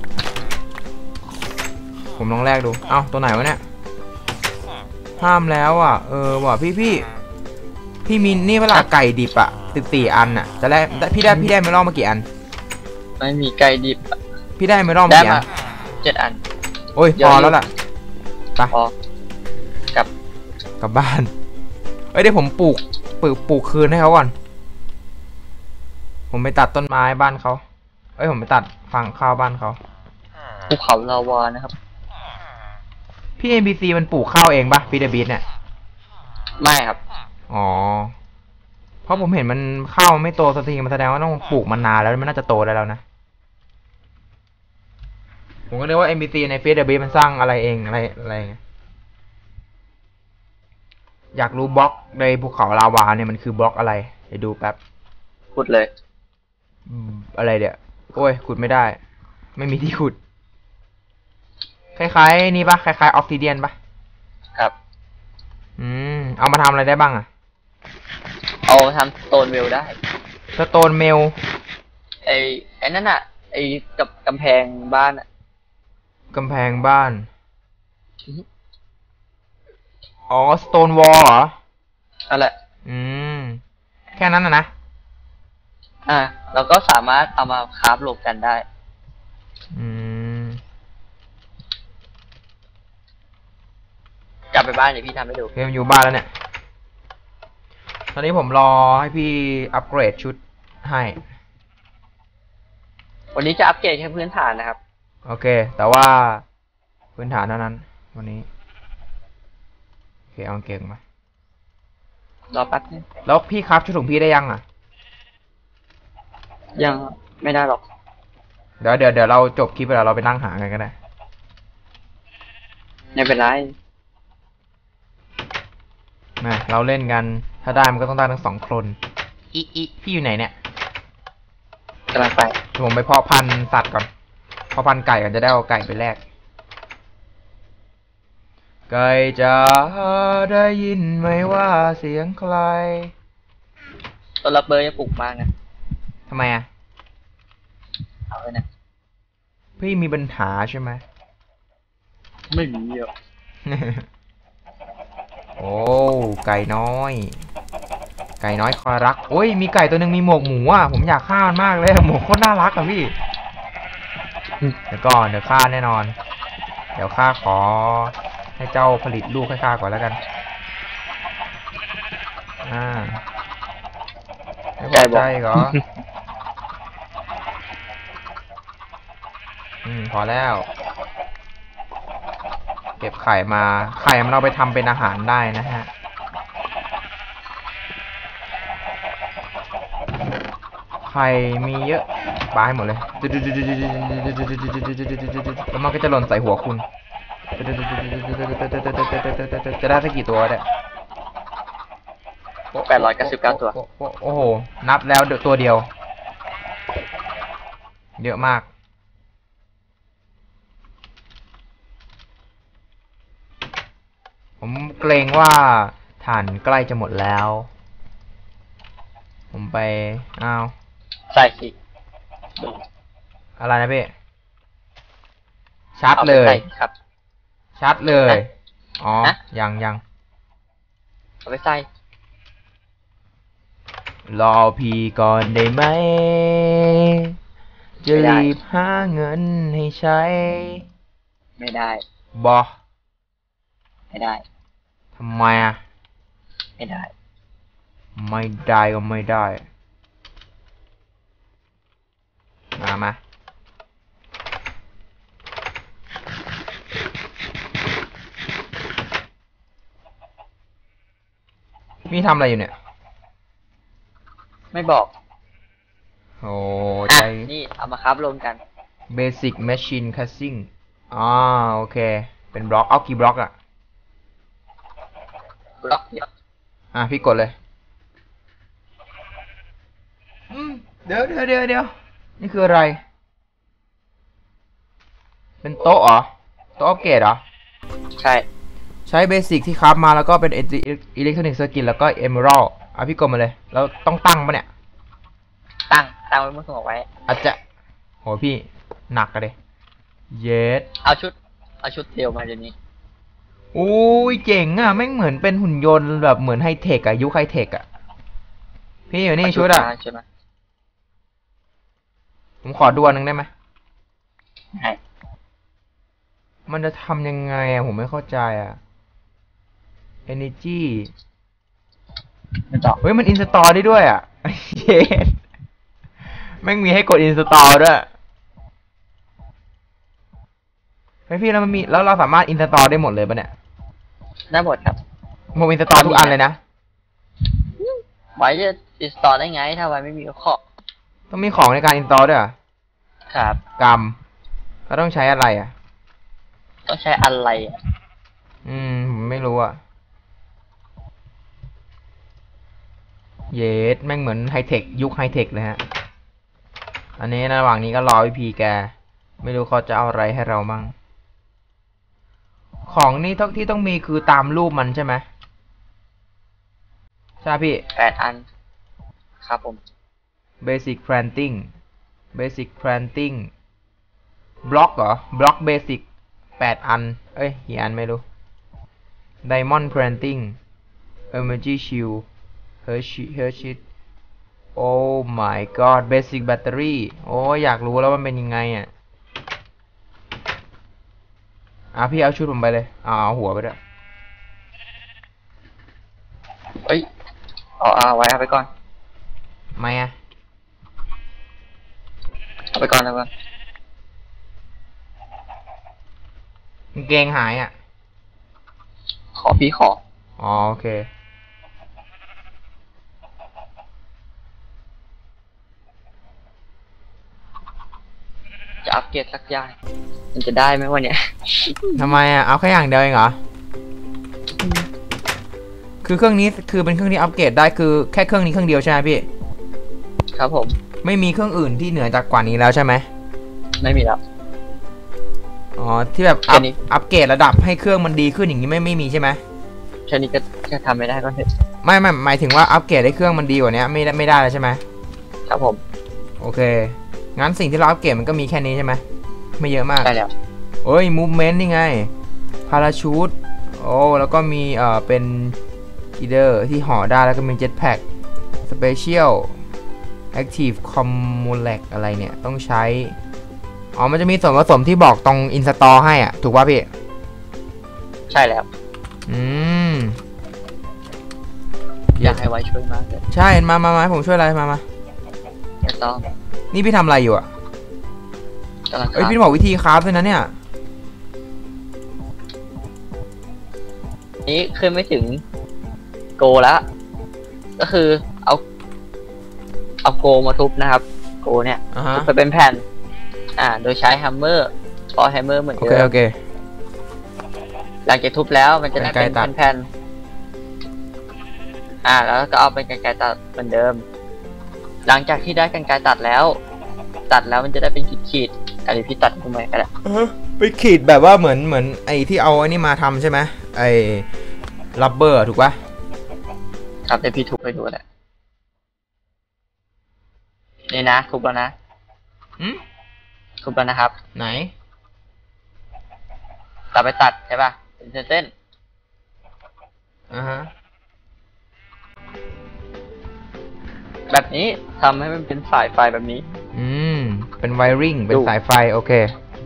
ผมลองแลกดู เอ้าตัวไหนวะเนี่ย ห้ามแล้วอ่ะ เออว่ะพี่พี่พี่มินนี่เวลาไก่ดิบอ่ะสิบสี่อันอ่ะ จะได้พี่ได้พี่ได้เมลอนมากี่อันไม่มีไก่ดิบอะพี่ได้เมลอนมาได้กี่อัมาน เจ็ดอันโอ้ยเดี๋พยวอแล้วล่ะ ไปพอกลับบ้าน เอ้ยเดี๋ยวผมปลูกปลูกปลูกคืนให้เขาก่อน ผมไปตัดต้นไม้บ้านเขา เอ้ยผมไปตัดฝั่งข้าวบ้านเขาภูเขาลาวานะครับพี่ เอ็น บี ซี มันปลูกข้าวเองปะพีเดบีทเนี่ยไม่ครับอ๋อ เพราะผมเห็นมันข้าวมันไม่โตสักทีมันแสดงว่าต้องปลูกมันนานแล้วมันน่าจะโตได้แล้วนะ ผมก็นึกว่า เอ็ม บี ซี ใน พี ดับเบิลยู มันสร้างอะไรเองอะไรอะไรเงี้ยอยากรู้บล็อกในภูเขาลาวาเนี่ยมันคือบล็อกอะไรเดี๋ยวดูแป๊บพูดเลยอืมอะไรเดี๋ยโอ้ยขุดไม่ได้ ไม่มีที่ขุด คล้ายๆนี่ปะคล้ายๆออฟซิเดียนปะครับอืมเอามาทำอะไรได้บ้างอะเอาทำสโตนเวลได้สโตนเมลไอ้ไอ้นั่นอะไอ้กับกำแพงบ้านอะกำแพงบ้านอือฮึอ๋อสโตนวอลเหรอนั่นแหละอืมแค่นั้นนะนะอ่าเราก็สามารถเอามาคราฟรวมกันได้อืมกลับไปบ้านเดี๋ยวพี่ทำให้ดูเกมอยู่บ้านแล้วเนี่ย ตอนนี้ผมรอให้พี่อัปเกรดชุดให้วันนี้จะอัปเกรดแค่พื้นฐานนะครับโอเค แต่ว่าพื้นฐานเท่านั้น วันนี้ โอเค เอาเก่งมารอแป๊บนึงแล้วพี่ครับชุดของพี่ได้ยังอ่ะยังไม่ได้หรอกเดี๋ยวเดี๋ยวเดี๋ยวเราจบคลิปไปแล้วเราไปนั่งหากันก็ได้ไม่เป็นไรนะเราเล่นกัน ถ้าได้มันก็ต้องได้ทั้งสองคนอีอีพี่อยู่ไหนเนี่ยกำลังไปเดี๋ยวผมไปเพาะพันธุ์สัตว์ก่อนเพาะพันธุ์ไก่ก่อนจะได้เอาไก่ไปแลก ไก่จะได้ยินไหมว่าเสียงใครต้นรับเบอร์ยังปลูกมากนะททำไมอ่ะเอาไว้นะพี่มีปัญหาใช่ไหมไม่มีอ่ะโอ้ไก่น้อย ไก่น้อยคอยรักโอ้ยมีไก่ตัวหนึ่งมีหมวกหมูอ่ะผมอยากฆ่ามันมากเลยหมวกโคตรน่ารักอ่ะพี่เดี๋ยวก่อนเดี๋ยวฆ่าแน่นอน เดี๋ยวข้าขอให้เจ้าผลิตลูกให้ข้าก่อนแล้วกันอ่าไม่พอใจเหรอ อืมพอแล้ว เก็บไข่มาไข่มันเราไปทำเป็นอาหารได้นะฮะไข่มีเยอะปาให้หมดเลยแล้วมันก็จะหล่นใส่หัวคุณจะได้สักกี่ตัวเนี่ยแปดร้อยเก้าสิบเก้าตัวโอ้โหนับแล้วตัวเดียวเยอะมากผมเกรงว่าถ่านใกล้จะหมดแล้วผมไปอ้าวใส่สิอะไรนะพี่ชัดเลยครับชัดเลย อ๋อฮะยังยังเอาไปใส่รอพี่ก่อนได้ไหม จะรีบหาเงินให้ใช้ไม่ได้บอไม่ได้ทำไมอ่ะไม่ได้ไม่ได้ก็ไม่ได้ มามาพี่ทำอะไรอยู่เนี่ยไม่บอกโอ้อ่ะใจนี่เอามาครับรวมกัน Basic Machine Casting อ๋อโอเค เป็นบล็อก เอากี่บล็อกอะบล็อกเดียวอ่ะพี่กดเลยอืมเดี๋ยวเดี๋ยวเดี๋ยวเดี๋ยวนี่คืออะไร เป็นโต๊ะเหรอ โต๊ะอัปเกรดเหรอใช่ใช้เบสิกที่คราฟมาแล้วก็เป็นอิเล็กทรอนิกส์เซอร์กิตแล้วก็เอเมอรัลอ่ะพี่กดมาเลย แล้วต้องตั้งปะเนี่ยตั้ง ตั้งไว้เมื่อสมองไว้อาจจะโหพี่หนักกันเลยเยสเอาชุด เอาชุดเดียวมาเดี๋ยวนี้โอ้ยเจ๋งอ่ะไม่งเหมือนเป็นหุ่นยนต์แบบเหมือนไฮเทคอะยุคไฮเทคอะพี่อยู่นี่ชุดอะมาใช่ไหมผมขอดูอันหนึ่งได้ไหมให้มันจะทำยังไงอะผมไม่เข้าใจอะ energy ไม่ต่อเฮ้ยมันอินสตอลได้ด้วยอะ เย้แม่งมีให้กดอินสตอลด้วยเฮ้ยพี่แล้วมันมีแล้วเราสามารถอินสตอลได้หมดเลยปะเนี่ยได้หมดครับผมอินสตอลทุกอันเลยนะไว้จะอินสตอลได้ไง ถ้าไว้ไม่มีข้อต้องมีของในการอินสตอลด้วยเหรอครับกรรมแล้วต้องใช้อะไรอะต้องใช้อะไรอ่ะอืมผมไม่รู้อะเยสแม่งเหมือนไฮเทคยุคไฮเทคเลยฮะ อันนี้ระหว่างนี้ก็รอพี่พีแก ไม่รู้เขาจะเอาอะไรให้เรามั่งของนี่ที่ที่ต้องมีคือตามรูปมันใช่ไหมใช่พี่แปดอัน ครับผม Basic Planting Basic Planting บล็อกเหรอ บล็อก Basic แปดอัน เอ้ยกี่อันไม่รู้ Diamond Planting Energy Shield Hershey Hershey Oh my god Basic Battery โอ้อยากรู้แล้วมันเป็นยังไงอ่ะอ่ะพี่เอาชุดผมไปเลยเอาเอาหัวไปด้วยเอ้ย เอาเอาไว้เอาไปก่อนไม่อ่ะเอาไปก่อนเอาไปก่อนกางเกงหายอ่ะขอพี่ขออ๋อโอเคจะอัปเกรดสักอย่าง มันจะได้ไหมวะเนี่ยทำไมอ่ะ เอาแค่อย่างเดียวเองเหรอ คือเครื่องนี้คือเป็นเครื่องที่อัปเกรดได้คือแค่เครื่องนี้เครื่องเดียวใช่ไหมพี่ครับผมไม่มีเครื่องอื่นที่เหนือจากกว่านี้แล้วใช่ไหมไม่มีแล้วอ๋อที่แบบอัพแค่นี้อัปเกรดระดับให้เครื่องมันดีขึ้นอย่างนี้ไม่ไม่มีใช่ไหมแค่นี้ก็แค่ทำไม่ได้ก็เถอะไม่ไม่หมายถึงว่าอัปเกรดให้เครื่องมันดีกว่านี้ไม่ได้ไม่ได้แล้วใช่ไหมครับผมโอเคงั้นสิ่งที่เราอัปเกรดมันก็มีแค่นี้ใช่ไหมไม่เยอะมากใช่แล้วโอ้ย movement นี่ไง parachute โอ้แล้วก็มีเอ่อเป็น header ที่ห่อได้แล้วก็มี jetpack special active cumulate อะไรเนี่ยต้องใช้อ๋อมันจะมีส่วนผสมที่บอกตรง install ให้อ่ะถูกป่ะพี่ใช่แล้วอืมอยากให้ไว้ช่วยมากเลยใช่มามามาผมช่วยอะไรมามาไม่ต้องนี่พี่ทำอะไรอยู่อ่ะกำลังเอ้ยทำพี่บอกวิธีคราฟด้วยนะเนี่ยนี้ขึ้นไม่ถึงโกแล้วก็คือเอาเอาโกมาทุบนะครับโกเนี่ยอ่าฮะทุบไปเป็นแผ่นอ่าโดยใช้แฮมเมอร์พอแฮมเมอร์เหมือนโอเดิเคมโอเคหลังจากทุบแล้วมันจะได้กรรไกรเป็นตัดแผ่นๆอ่าแล้วก็เอาเป็นกรรไกรตัดเหมือนเดิม หลังจากที่ได้กรรไกรตัดแล้ว ตัดแล้วมันจะได้เป็นขีดๆอันนี้พี่ตัดตรงไหนก็ได้ไปขีดแบบว่าเหมือนเหมือนไอ้ที่เอาไอ้นี่มาทำใช่ไหมไอ้ลับเบอร์ถูกป่ะครับเดี๋ยวพี่ทุบให้ดูแหละนี่นะทุบแล้วนะอืมทุบแล้วนะครับไหนตัดไปตัดใช่ป่ะเป็นเส้นอ่าฮะๆแบบนี้ทำให้มันเป็นสายไฟแบบนี้อืม เป็นไวริงเป็นดูสายไฟ โอเค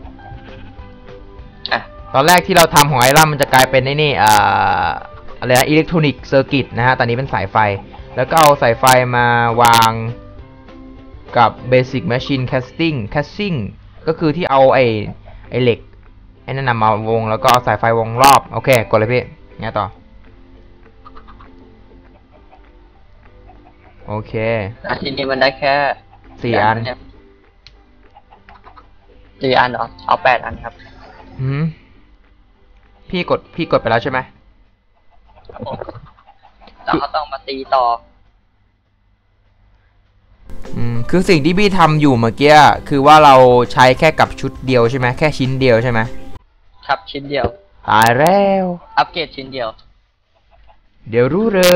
อ่ะตอนแรกที่เราทำของไอรัมมันจะกลายเป็นไอ้นี่อ่าอะไรนะอิเล็กทรอนิกส์เซอร์กิตนะฮะ ตอนนี้เป็นสายไฟ แล้วก็เอาสายไฟมาวางกับ Basic Machine Casting Casting ก็คือที่เอาไอ้ไอ้เหล็กไอ้นั่นนำมาวงแล้วก็เอาสายไฟวงรอบ โอเค กดเลยพี่ไงต่อ โอเคอ่ะทีนี้มันได้แค่สี่อันสี่อันเหรอเอาแปดอันครับหืมพี่กดพี่กดไปแล้วใช่ไหมแล้วก็ต้องมาตีต่ออืมคือสิ่งที่พี่ทำอยู่เมื่อกี้คือว่าเราใช้แค่กับชุดเดียวใช่ไหมแค่ชิ้นเดียวใช่ไหมครับชิ้นเดียวตายแล้วอัปเกรดชิ้นเดียวเดี๋ยวรู้เลย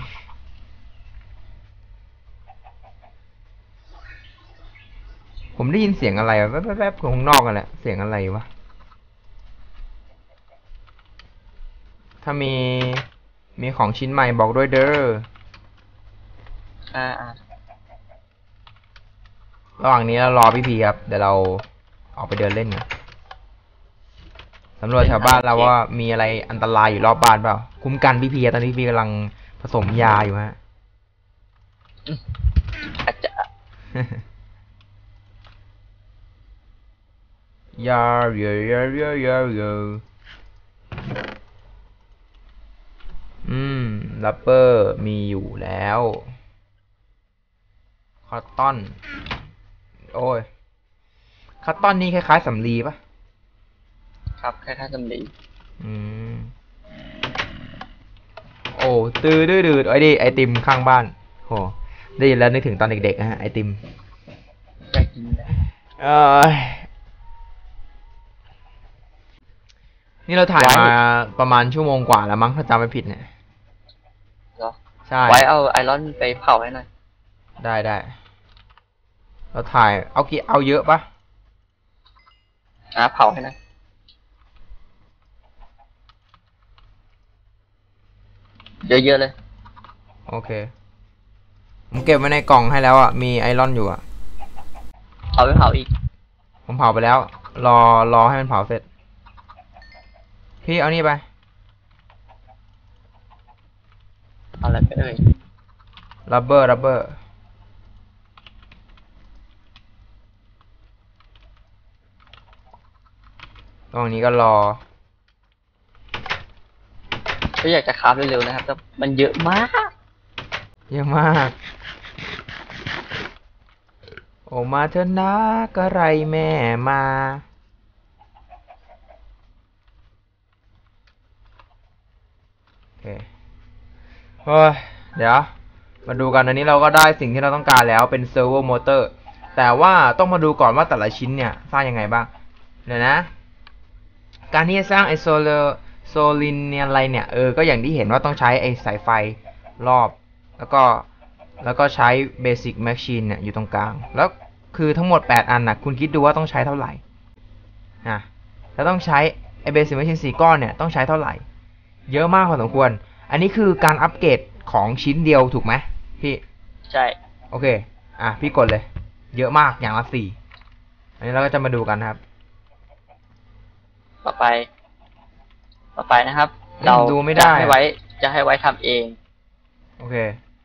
ผมได้ยินเสียงอะไรแวบๆๆของข้างนอกกันแหละเสียงอะไรวะถ้ามีมีของชิ้นใหม่บอกด้วยเด้ออ่าอ่าระหว่างนี้เรารอพี่พีครับเดี๋ยวเราออกไปเดินเล่นกันสำรวจแถวบ้านเราว่ามีอะไรอันตรายอยู่รอบบ้านเปล่าคุ้มกันพี่พีตอนนี้พี่พีกำลังผสมยาอยู่ฮะอาจจะยาเยอะเยอะเยอะเยอะเยอะอืมลัปเปอร์มีอยู่แล้วคอตตอนโอ้ยคอตตอนนี่คล้ายๆสำลีปะครับแค่ท่าจำดีอืมโอ้ตื้อดื้อดื้อไอ้ดิไอติมข้างบ้านโหได้ยินแล้วนึกถึงตอนเด็กๆนะฮะไอติมอยากกินนะเอ้ยนี่เราถ่ายมาประมาณชั่วโมงกว่าแล้วมั้งถ้าจำไม่ผิดเนี่ยเหรอใช่ไว้เอาไอรอนไปเผาให้หน่อยได้ได้เราถ่ายเอากี่เอาเยอะปะอ่าเผาให้หน่อยเยอะๆเลยโอเคผมเก็บไว้ในกล่องให้แล้วอ่ะมีไอรอนอยู่อ่ะเอาไปเผาอีกผมเผาไปแล้ว รอรอให้มันเผาเสร็จพี่เอานี่ไปเอาอะไรไปเอ่ยรับเบอร์รับเบอร์ตรงนี้ก็รอก็อยากจะคราฟเร็วๆนะครับแต่มันเยอะมากเยอะมาก โอมาเถอะนะก็ไรแม่มาโอเคเฮ้ยเดี๋ยวมาดูกันอันนี้เราก็ได้สิ่งที่เราต้องการแล้วเป็นเซอร์โวมอเตอร์แต่ว่าต้องมาดูก่อนว่าแต่ละชิ้นเนี่ยสร้างยังไงบ้างเดี๋ยวนะการที่จะสร้างไอโซเลอร์โซลินเนี่ยอะไรเนี่ยเออก็อย่างที่เห็นว่าต้องใช้ไอสายไฟรอบแล้วก็แล้วก็ใช้ Basic Machine เนี่ยอยู่ตรงกลางแล้วคือทั้งหมดแปดอันนะคุณคิดดูว่าต้องใช้เท่าไหร่นะแล้วต้องใช้ไอเบสิกแมชชีนสี่ก้อนเนี่ยต้องใช้เท่าไหร่เยอะมากพอสมควรอันนี้คือการอัปเกรดของชิ้นเดียวถูกไหมพี่ใช่โอเคอ่ะพี่กดเลยเยอะมากอย่างละสี่อันนี้เราก็จะมาดูกันครับต่อไป ต่อไปนะครับ เราดูไม่ได้จะให้ไว้จะให้ไว้ทำเองโอเค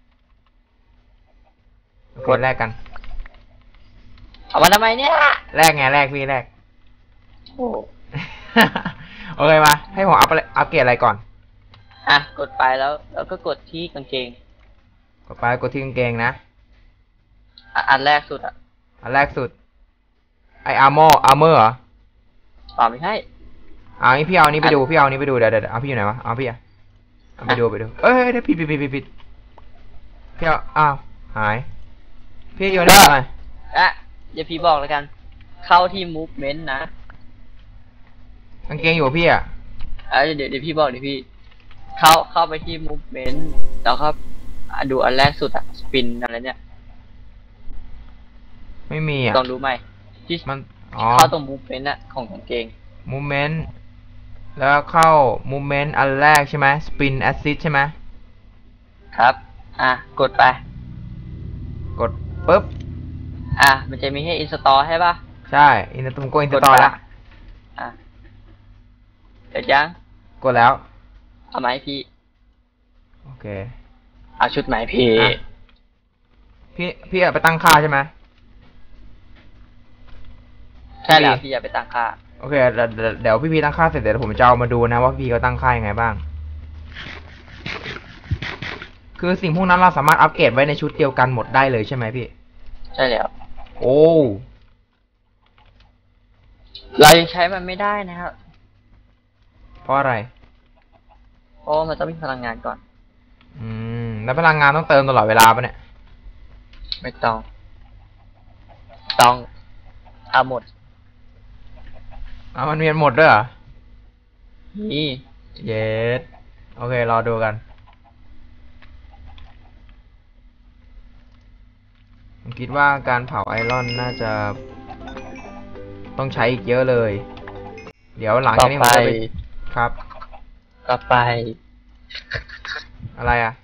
กดแรกกันเอามาทำไมเนี่ยแรกไงแรกพี่แรกโอ้โอเคมาให้ผมอัพอะไรอัปเกรดอะไรก่อนอ่ะกดไปแล้ว แล้วก็กดที่กางเกงกดไปกดที่กางเกงนะอ่ะอันแรกสุดอ่ะอันแรกสุดไออาร์มอร์อาร์เมอร์เหรอต่อไม่ใช่เอางี้พี่เอานี้ไปดูพี่เอานี้ไปดูเดี๋ยวเดี๋ยวเอาพี่อยู่ไหนวะเอาพี่อะเอาไปดูไปดูเอ้ยเดี๋ยวผิดผิดผิดผิดผิดพี่เอาอ้าวหายพี่โยนได้ไหมอ่ะเดี๋ยวพี่บอกแล้วกัน เข้าที่ movement นะกางเกงอยู่กับพี่อะอ่ะเดี๋ยวเดี๋ยวพี่บอกเดี๋ยวพี่ เข้าเข้าไปที่ movement แล้วก็อ่ะดูอันแรกสุดอ่ะ spin อะไรเนี่ยไม่มีอะลองดูไหมที่มันอ๋อเข้าตรง movement อ่ะของกางเกง movement แล้วเข้า movement อันแรกใช่ไหม spin assist ใช่ไหมครับ อ่ะกดไปกดปุ๊บอ่ะมันจะมีให้ install ให้ป่ะใช่อินเตอร์ตุมก็อินเตอร์ต่อละอ่ะเสร็จยังกดแล้วเอาไหมพี่โอเคเอาชุดไหมพี่อ่ะ พี่พี่เอาไปตั้งค่าใช่ไหมใช่แล้วพี่อย่าไปตั้งค่าโอเคเดี๋ยวเดี๋ยวเดี๋ยวพี่พีตั้งค่าเสร็จเดี๋ยวผมจะเอามาดูนะว่าพี่เขาตั้งค่ายังไงบ้าง คือสิ่งพวกนั้นเราสามารถอัปเกรดไว้ในชุดเดียวกันหมดได้เลยใช่ไหมพี่ใช่แล้วโอ้เรายังใช้มันไม่ได้นะครับเพราะอะไรเพราะว่ามันต้องมีพลังงานก่อนอืมแล้วพลังงานต้องเติมตลอดเวลาปะเนี่ยไม่ต้อง ต้องเอาหมดอ่ะมันมีหมดด้วยเหรอนี่เยสโอเครอดูกันผมคิดว่าการเผาไอรอนน่าจะต้องใช้อีกเยอะเลย เดี๋ยวหลังต่จาอกนี้ผไปมจะไปครับต่อไปอะไรอ่ะ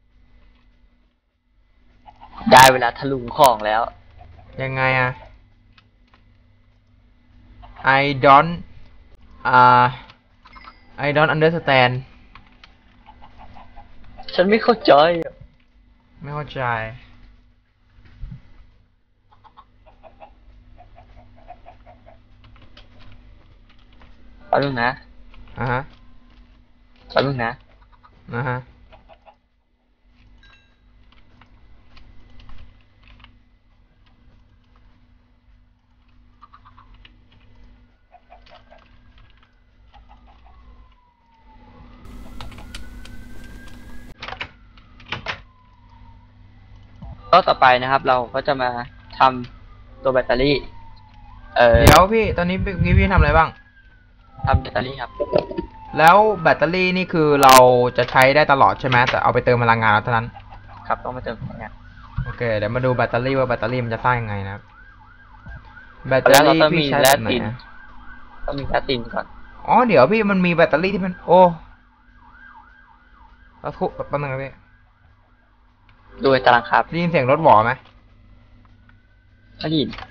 ได้เวลาถลุงของแล้วยังไงอ่ะ I don't อ่า I don't understand ฉันไม่เข้าใจอะไม่เข้าใจแป๊บนึงนะอ่ะฮะแป๊บนึงนะนะฮะก็ต่อไปนะครับ เราก็จะมาทำตัวแบตเตอรี่ เออเดี๋ยวพี่ ตอนนี้พี่พี่ทำอะไรบ้างทำแบตเตอรี่ครับแล้วแบตเตอรี่นี่คือเราจะใช้ได้ตลอดใช่ไหมแต่เอาไปเติมพลังงานเอาเท่านั้นครับต้องมาเติมพลังงานโอเค เดี๋ยวมาดูแบตเตอรี่ว่าแบตเตอรี่มันจะสร้างยังไงนะครับ แบตเตอแล้วเรารี่ต้องมีพี่ใช้แร่แบบไหนตินอะต้องมีแร่ตินก่อนอ๋อ เดี๋ยวพี่มันมีแบตเตอรี่ที่มัน โอ้แล้วทุกแป๊บนึงนะพี่ดูในตารางครับได้ยินเสียงรถหวอไหมไม่ได้ยิน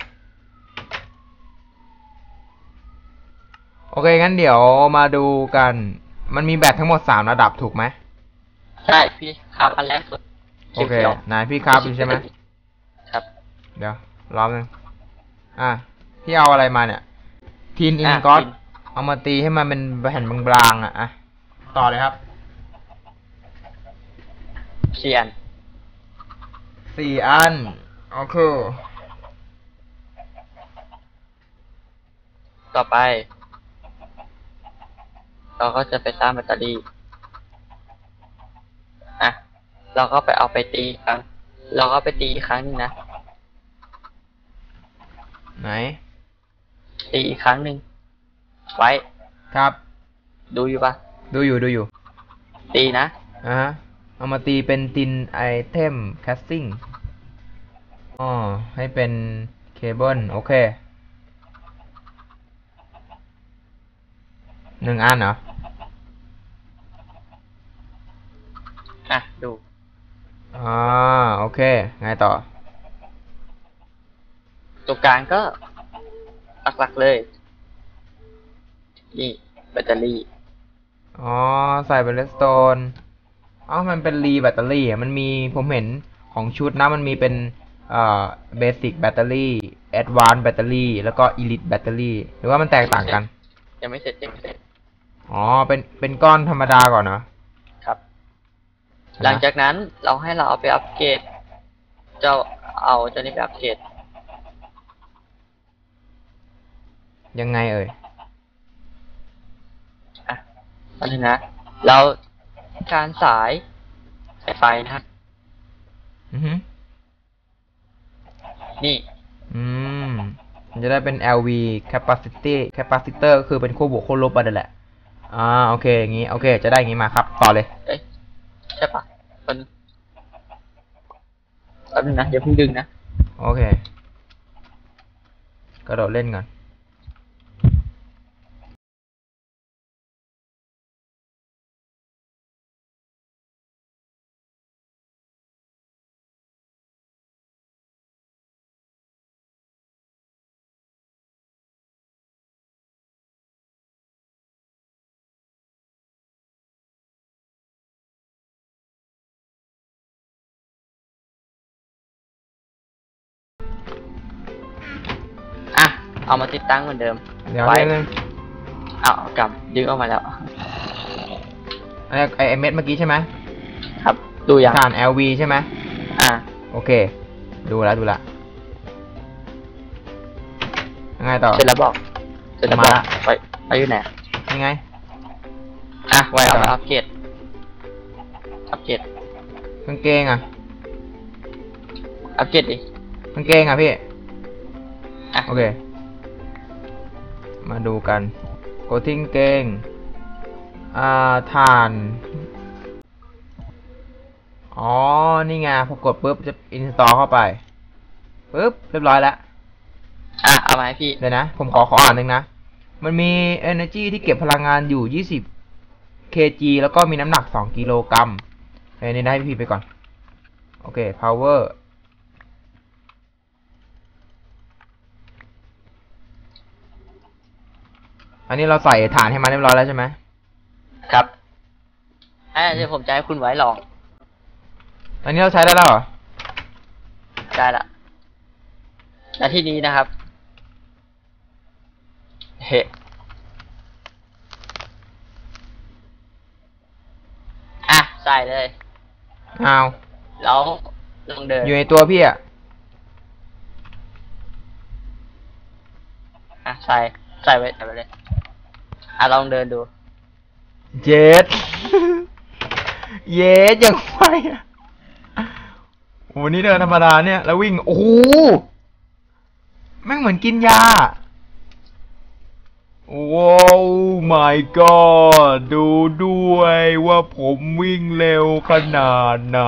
โอเค งั้นเดี๋ยวมาดูกัน มันมีแบตทั้งหมดสามระดับถูกไหมใช่พี่ครับอันแรกสุดโอเคขียวนายพี่ครับอยู่ใช่ไหมๆครับเดี๋ยวรอบนึงอ่ะ พี่เอาอะไรมาเนี่ยทีนอินอ่ะก็อต tin เอามาตีให้มันเป็นแผ่นบางๆอ่ะอ่ะ ต่อเลยครับเชียนสี่อัน โอเคต่อไป เราก็จะไปสร้างแบตเตอรี่ อ่ะ เราก็ไปเอาไปตีอีกครั้ง เราก็ไปตีอีกครั้งหนึงนะไหนตีอีกครั้งหนึ่ง ไว้ครับดูอยู่ปะดูอยู่ดูอยู่ตีนะอ่ะฮะ เอามาตีเป็นตินไอเทมแคสซิ่งอ๋อให้เป็นเคเบิลโอเคหนึ่งอันเหรออ่ะดูอ่าโอเคไงต่อตัวกลางก็หลักๆเลยนี่แบตเตอรี่อ๋อใส่เป็นเลสโตนอ๋อมันเป็นรีแบตเตอรี่อ่ะมันมีผมเห็นของชุดนะมันมีเป็นเอ่อเบสิกแบตเตอรี่แอดวานซ์แบตเตอรี่แล้วก็อีลิทแบตเตอรี่หรือว่ามันแตกต่างกันยังไม่เสร็จยังไม่เสร็จอ๋อเป็นเป็นก้อนธรรมดาก่อนเนาะครับ หลังจากนั้นเราให้เราเอาไปอัปเกรดเจ้าเอาเจ้านี้ไปอัปเกรดยังไงเอ่ยอ่ะอันนี้นะเราการสายสายไฟนะครับอือฮึนี่อืมมันจะได้เป็น แอล วี capacity capacitor ก็คือเป็นขั้วบวกขั้วลบไปนั่นแหละอ่าโอเคอย่างงี้โอเคจะได้อย่างงี้มาครับต่อเลยเอ้ยใช่ปะมันแป๊บนึงนะอย่าเพิ่งดึงนะโอเคกระโดดเล่นก่อนอ่ะเอามาติดตั้งเหมือนเดิมเดี๋ยวนึงเอาเอากำดึงออกมาแล้วไอไอเม็ดเมื่อกี้ใช่ไหมครับดูอย่างฐาน แอล วี ใช่ไหมอ่าโอเคดูแล้วดูละยังไงต่อเสร็จแล้วบอกเสร็จแล้วบอกไปไปอยู่ไหนยังไงอ่ะไว้เอาไปอัปเกรดอัปเกรดกางเกงอ่ะอัปเกรดดิกางเกงอ่ะพี่โอเคมาดูกันกดทิ้งเกงอ่าฐานอ๋อนี่ไงพอกดปุ๊บจะอินสตอลเข้าไปปุ๊บเรียบร้อยแล้วอ่ะเอามาให้พี่เดี๋ยวนะผมขอขออ่านหนึ่งนะมันมี energy ที่เก็บพลังงานอยู่ยี่สิบ เค จี แล้วก็มีน้ำหนักสองกิโลกรัมอันนี้ได้พี่ไปก่อนโอเค powerอันนี้เราใส่ฐานให้มันเรียบร้อยแล้วใช่ไหมครับอ่าเดี๋ยวผมจะให้คุณไว้ลองอันนี้เราใช้ได้แล้วเหรอได้ละและที่นี้นะครับเฮ้อ่ะใส่เลยเอาแล้วลองเดินอยู่ในตัวพี่อ่ะอ่ะใส่ใส่ไว้ใส่ไปเลยอ่ะลองเดินดูเย็ดเย็ดยังไงอ่ะโอ้นี่เดินธรรมดาเนี่ยแล้ววิ่งโอ้โหแม่งเหมือนกินยาว้าว my god ดูด้วยว่าผมวิ่งเร็วขนาดไหน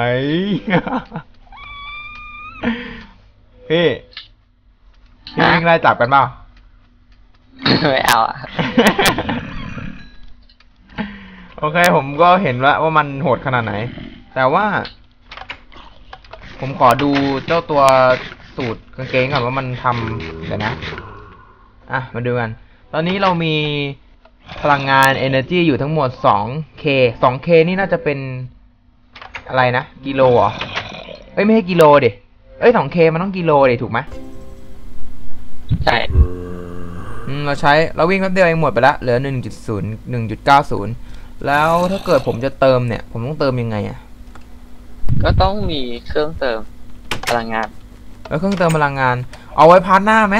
พี่พี่วิ่งไล่จับกันเปล่าไม่เอาอ่ะโอเคผมก็เห็นแล้วว่ามันโหดขนาดไหนแต่ว่าผมขอดูเจ้าตัวสูตรกางเกงก่อนว่ามันทำเดี๋ยวนะอ่ะมาดูกันตอนนี้เรามีพลังงาน energy อยู่ทั้งหมด สองเค สองเค นี่น่าจะเป็นอะไรนะกิโลอ่ะเอ้ยไม่ใช่กิโลดิเอ้ย สองเค มันต้องกิโลดิถูกไหมใช่อืมเราใช้เราวิ่งแป๊บเดียวเองหมดไปละเหลือ หนึ่งจุดศูนย์ หนึ่งจุดเก้าศูนย์ แล้วถ้าเกิดผมจะเติมเนี่ยผมต้องเติมยังไงอ่ะก็ต้องมีเครื่องเติมพลังงานแล้วเครื่องเติมพลังงานเอาไว้พาร์ทหน้าไหม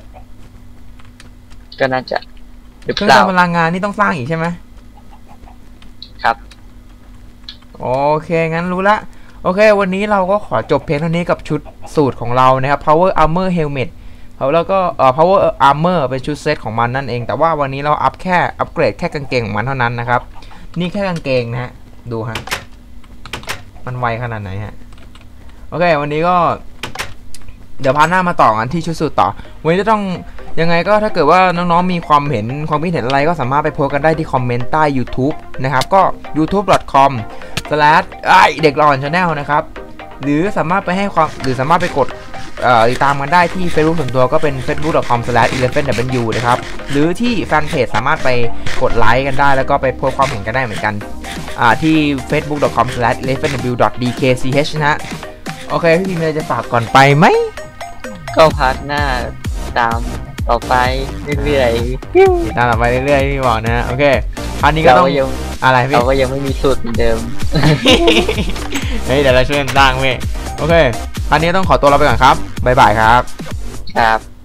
ก็น่าจะเครื่องเติมพลังงานนี่ต้องสร้างอีกใช่ไหมครับโอเคงั้นรู้ละโอเควันนี้เราก็ขอจบเพียงเท่านี้กับชุดสูตรของเรานะครับ power armor helmet แล้วก็เอ่อ power armor เป็นชุดเซตของมันนั่นเองแต่ว่าวันนี้เราอัพแค่อัปเกรดแค่กางเกงของมันเท่านั้นนะครับนี่แค่กางเกงนะฮะดูฮะมันไวขนาดไหนฮะโอเควันนี้ก็เดี๋ยวพาร์ทหน้ามาต่อกันที่ชุดสูตรต่อวันนี้จะต้องยังไงก็ถ้าเกิดว่าน้องๆมีความเห็นความคิดเห็นอะไรก็สามารถไปโพสต์กันได้ที่คอมเมนต์ใต้ YouTube นะครับก็ ยูทูบ ดอท คอม สแลช ไอเด็กหล่อ Channel นะครับหรือสามารถไปให้ความหรือสามารถไปกดติดตามกันได้ที่ Facebook ส่วนตัวก็เป็น เฟซบุ๊ก ดอท คอม สแลช อีเลฟเว่น ดับเบิลยู นะครับหรือที่แฟนเพจสามารถไปกดไลค์กันได้แล้วก็ไปโพสต์ความเห็นกันได้เหมือนกันที่ เฟซบุ๊ก ดอท คอม สแลช อีเลฟเว่น ดับเบิลยู ดอท ดี เค ซี เอช นะฮะโอเคพี่พิมพ์เลยจะฝากก่อนไปไหมก็พักหน้าตามต่อไปเรื่อยๆตามต่อไปเรื่อยๆพี่บอกนะโอเคอันนี้ก็ต้องอะไรพี่เราก็ยังไม่มีสูตรเหมือนเดิมเฮ้ยเดี๋ยวเราช่วยกันสร้างเว้ยโอเคอันนี้ต้องขอตัวลาไปก่อนครับบ๊ายบายครับครับ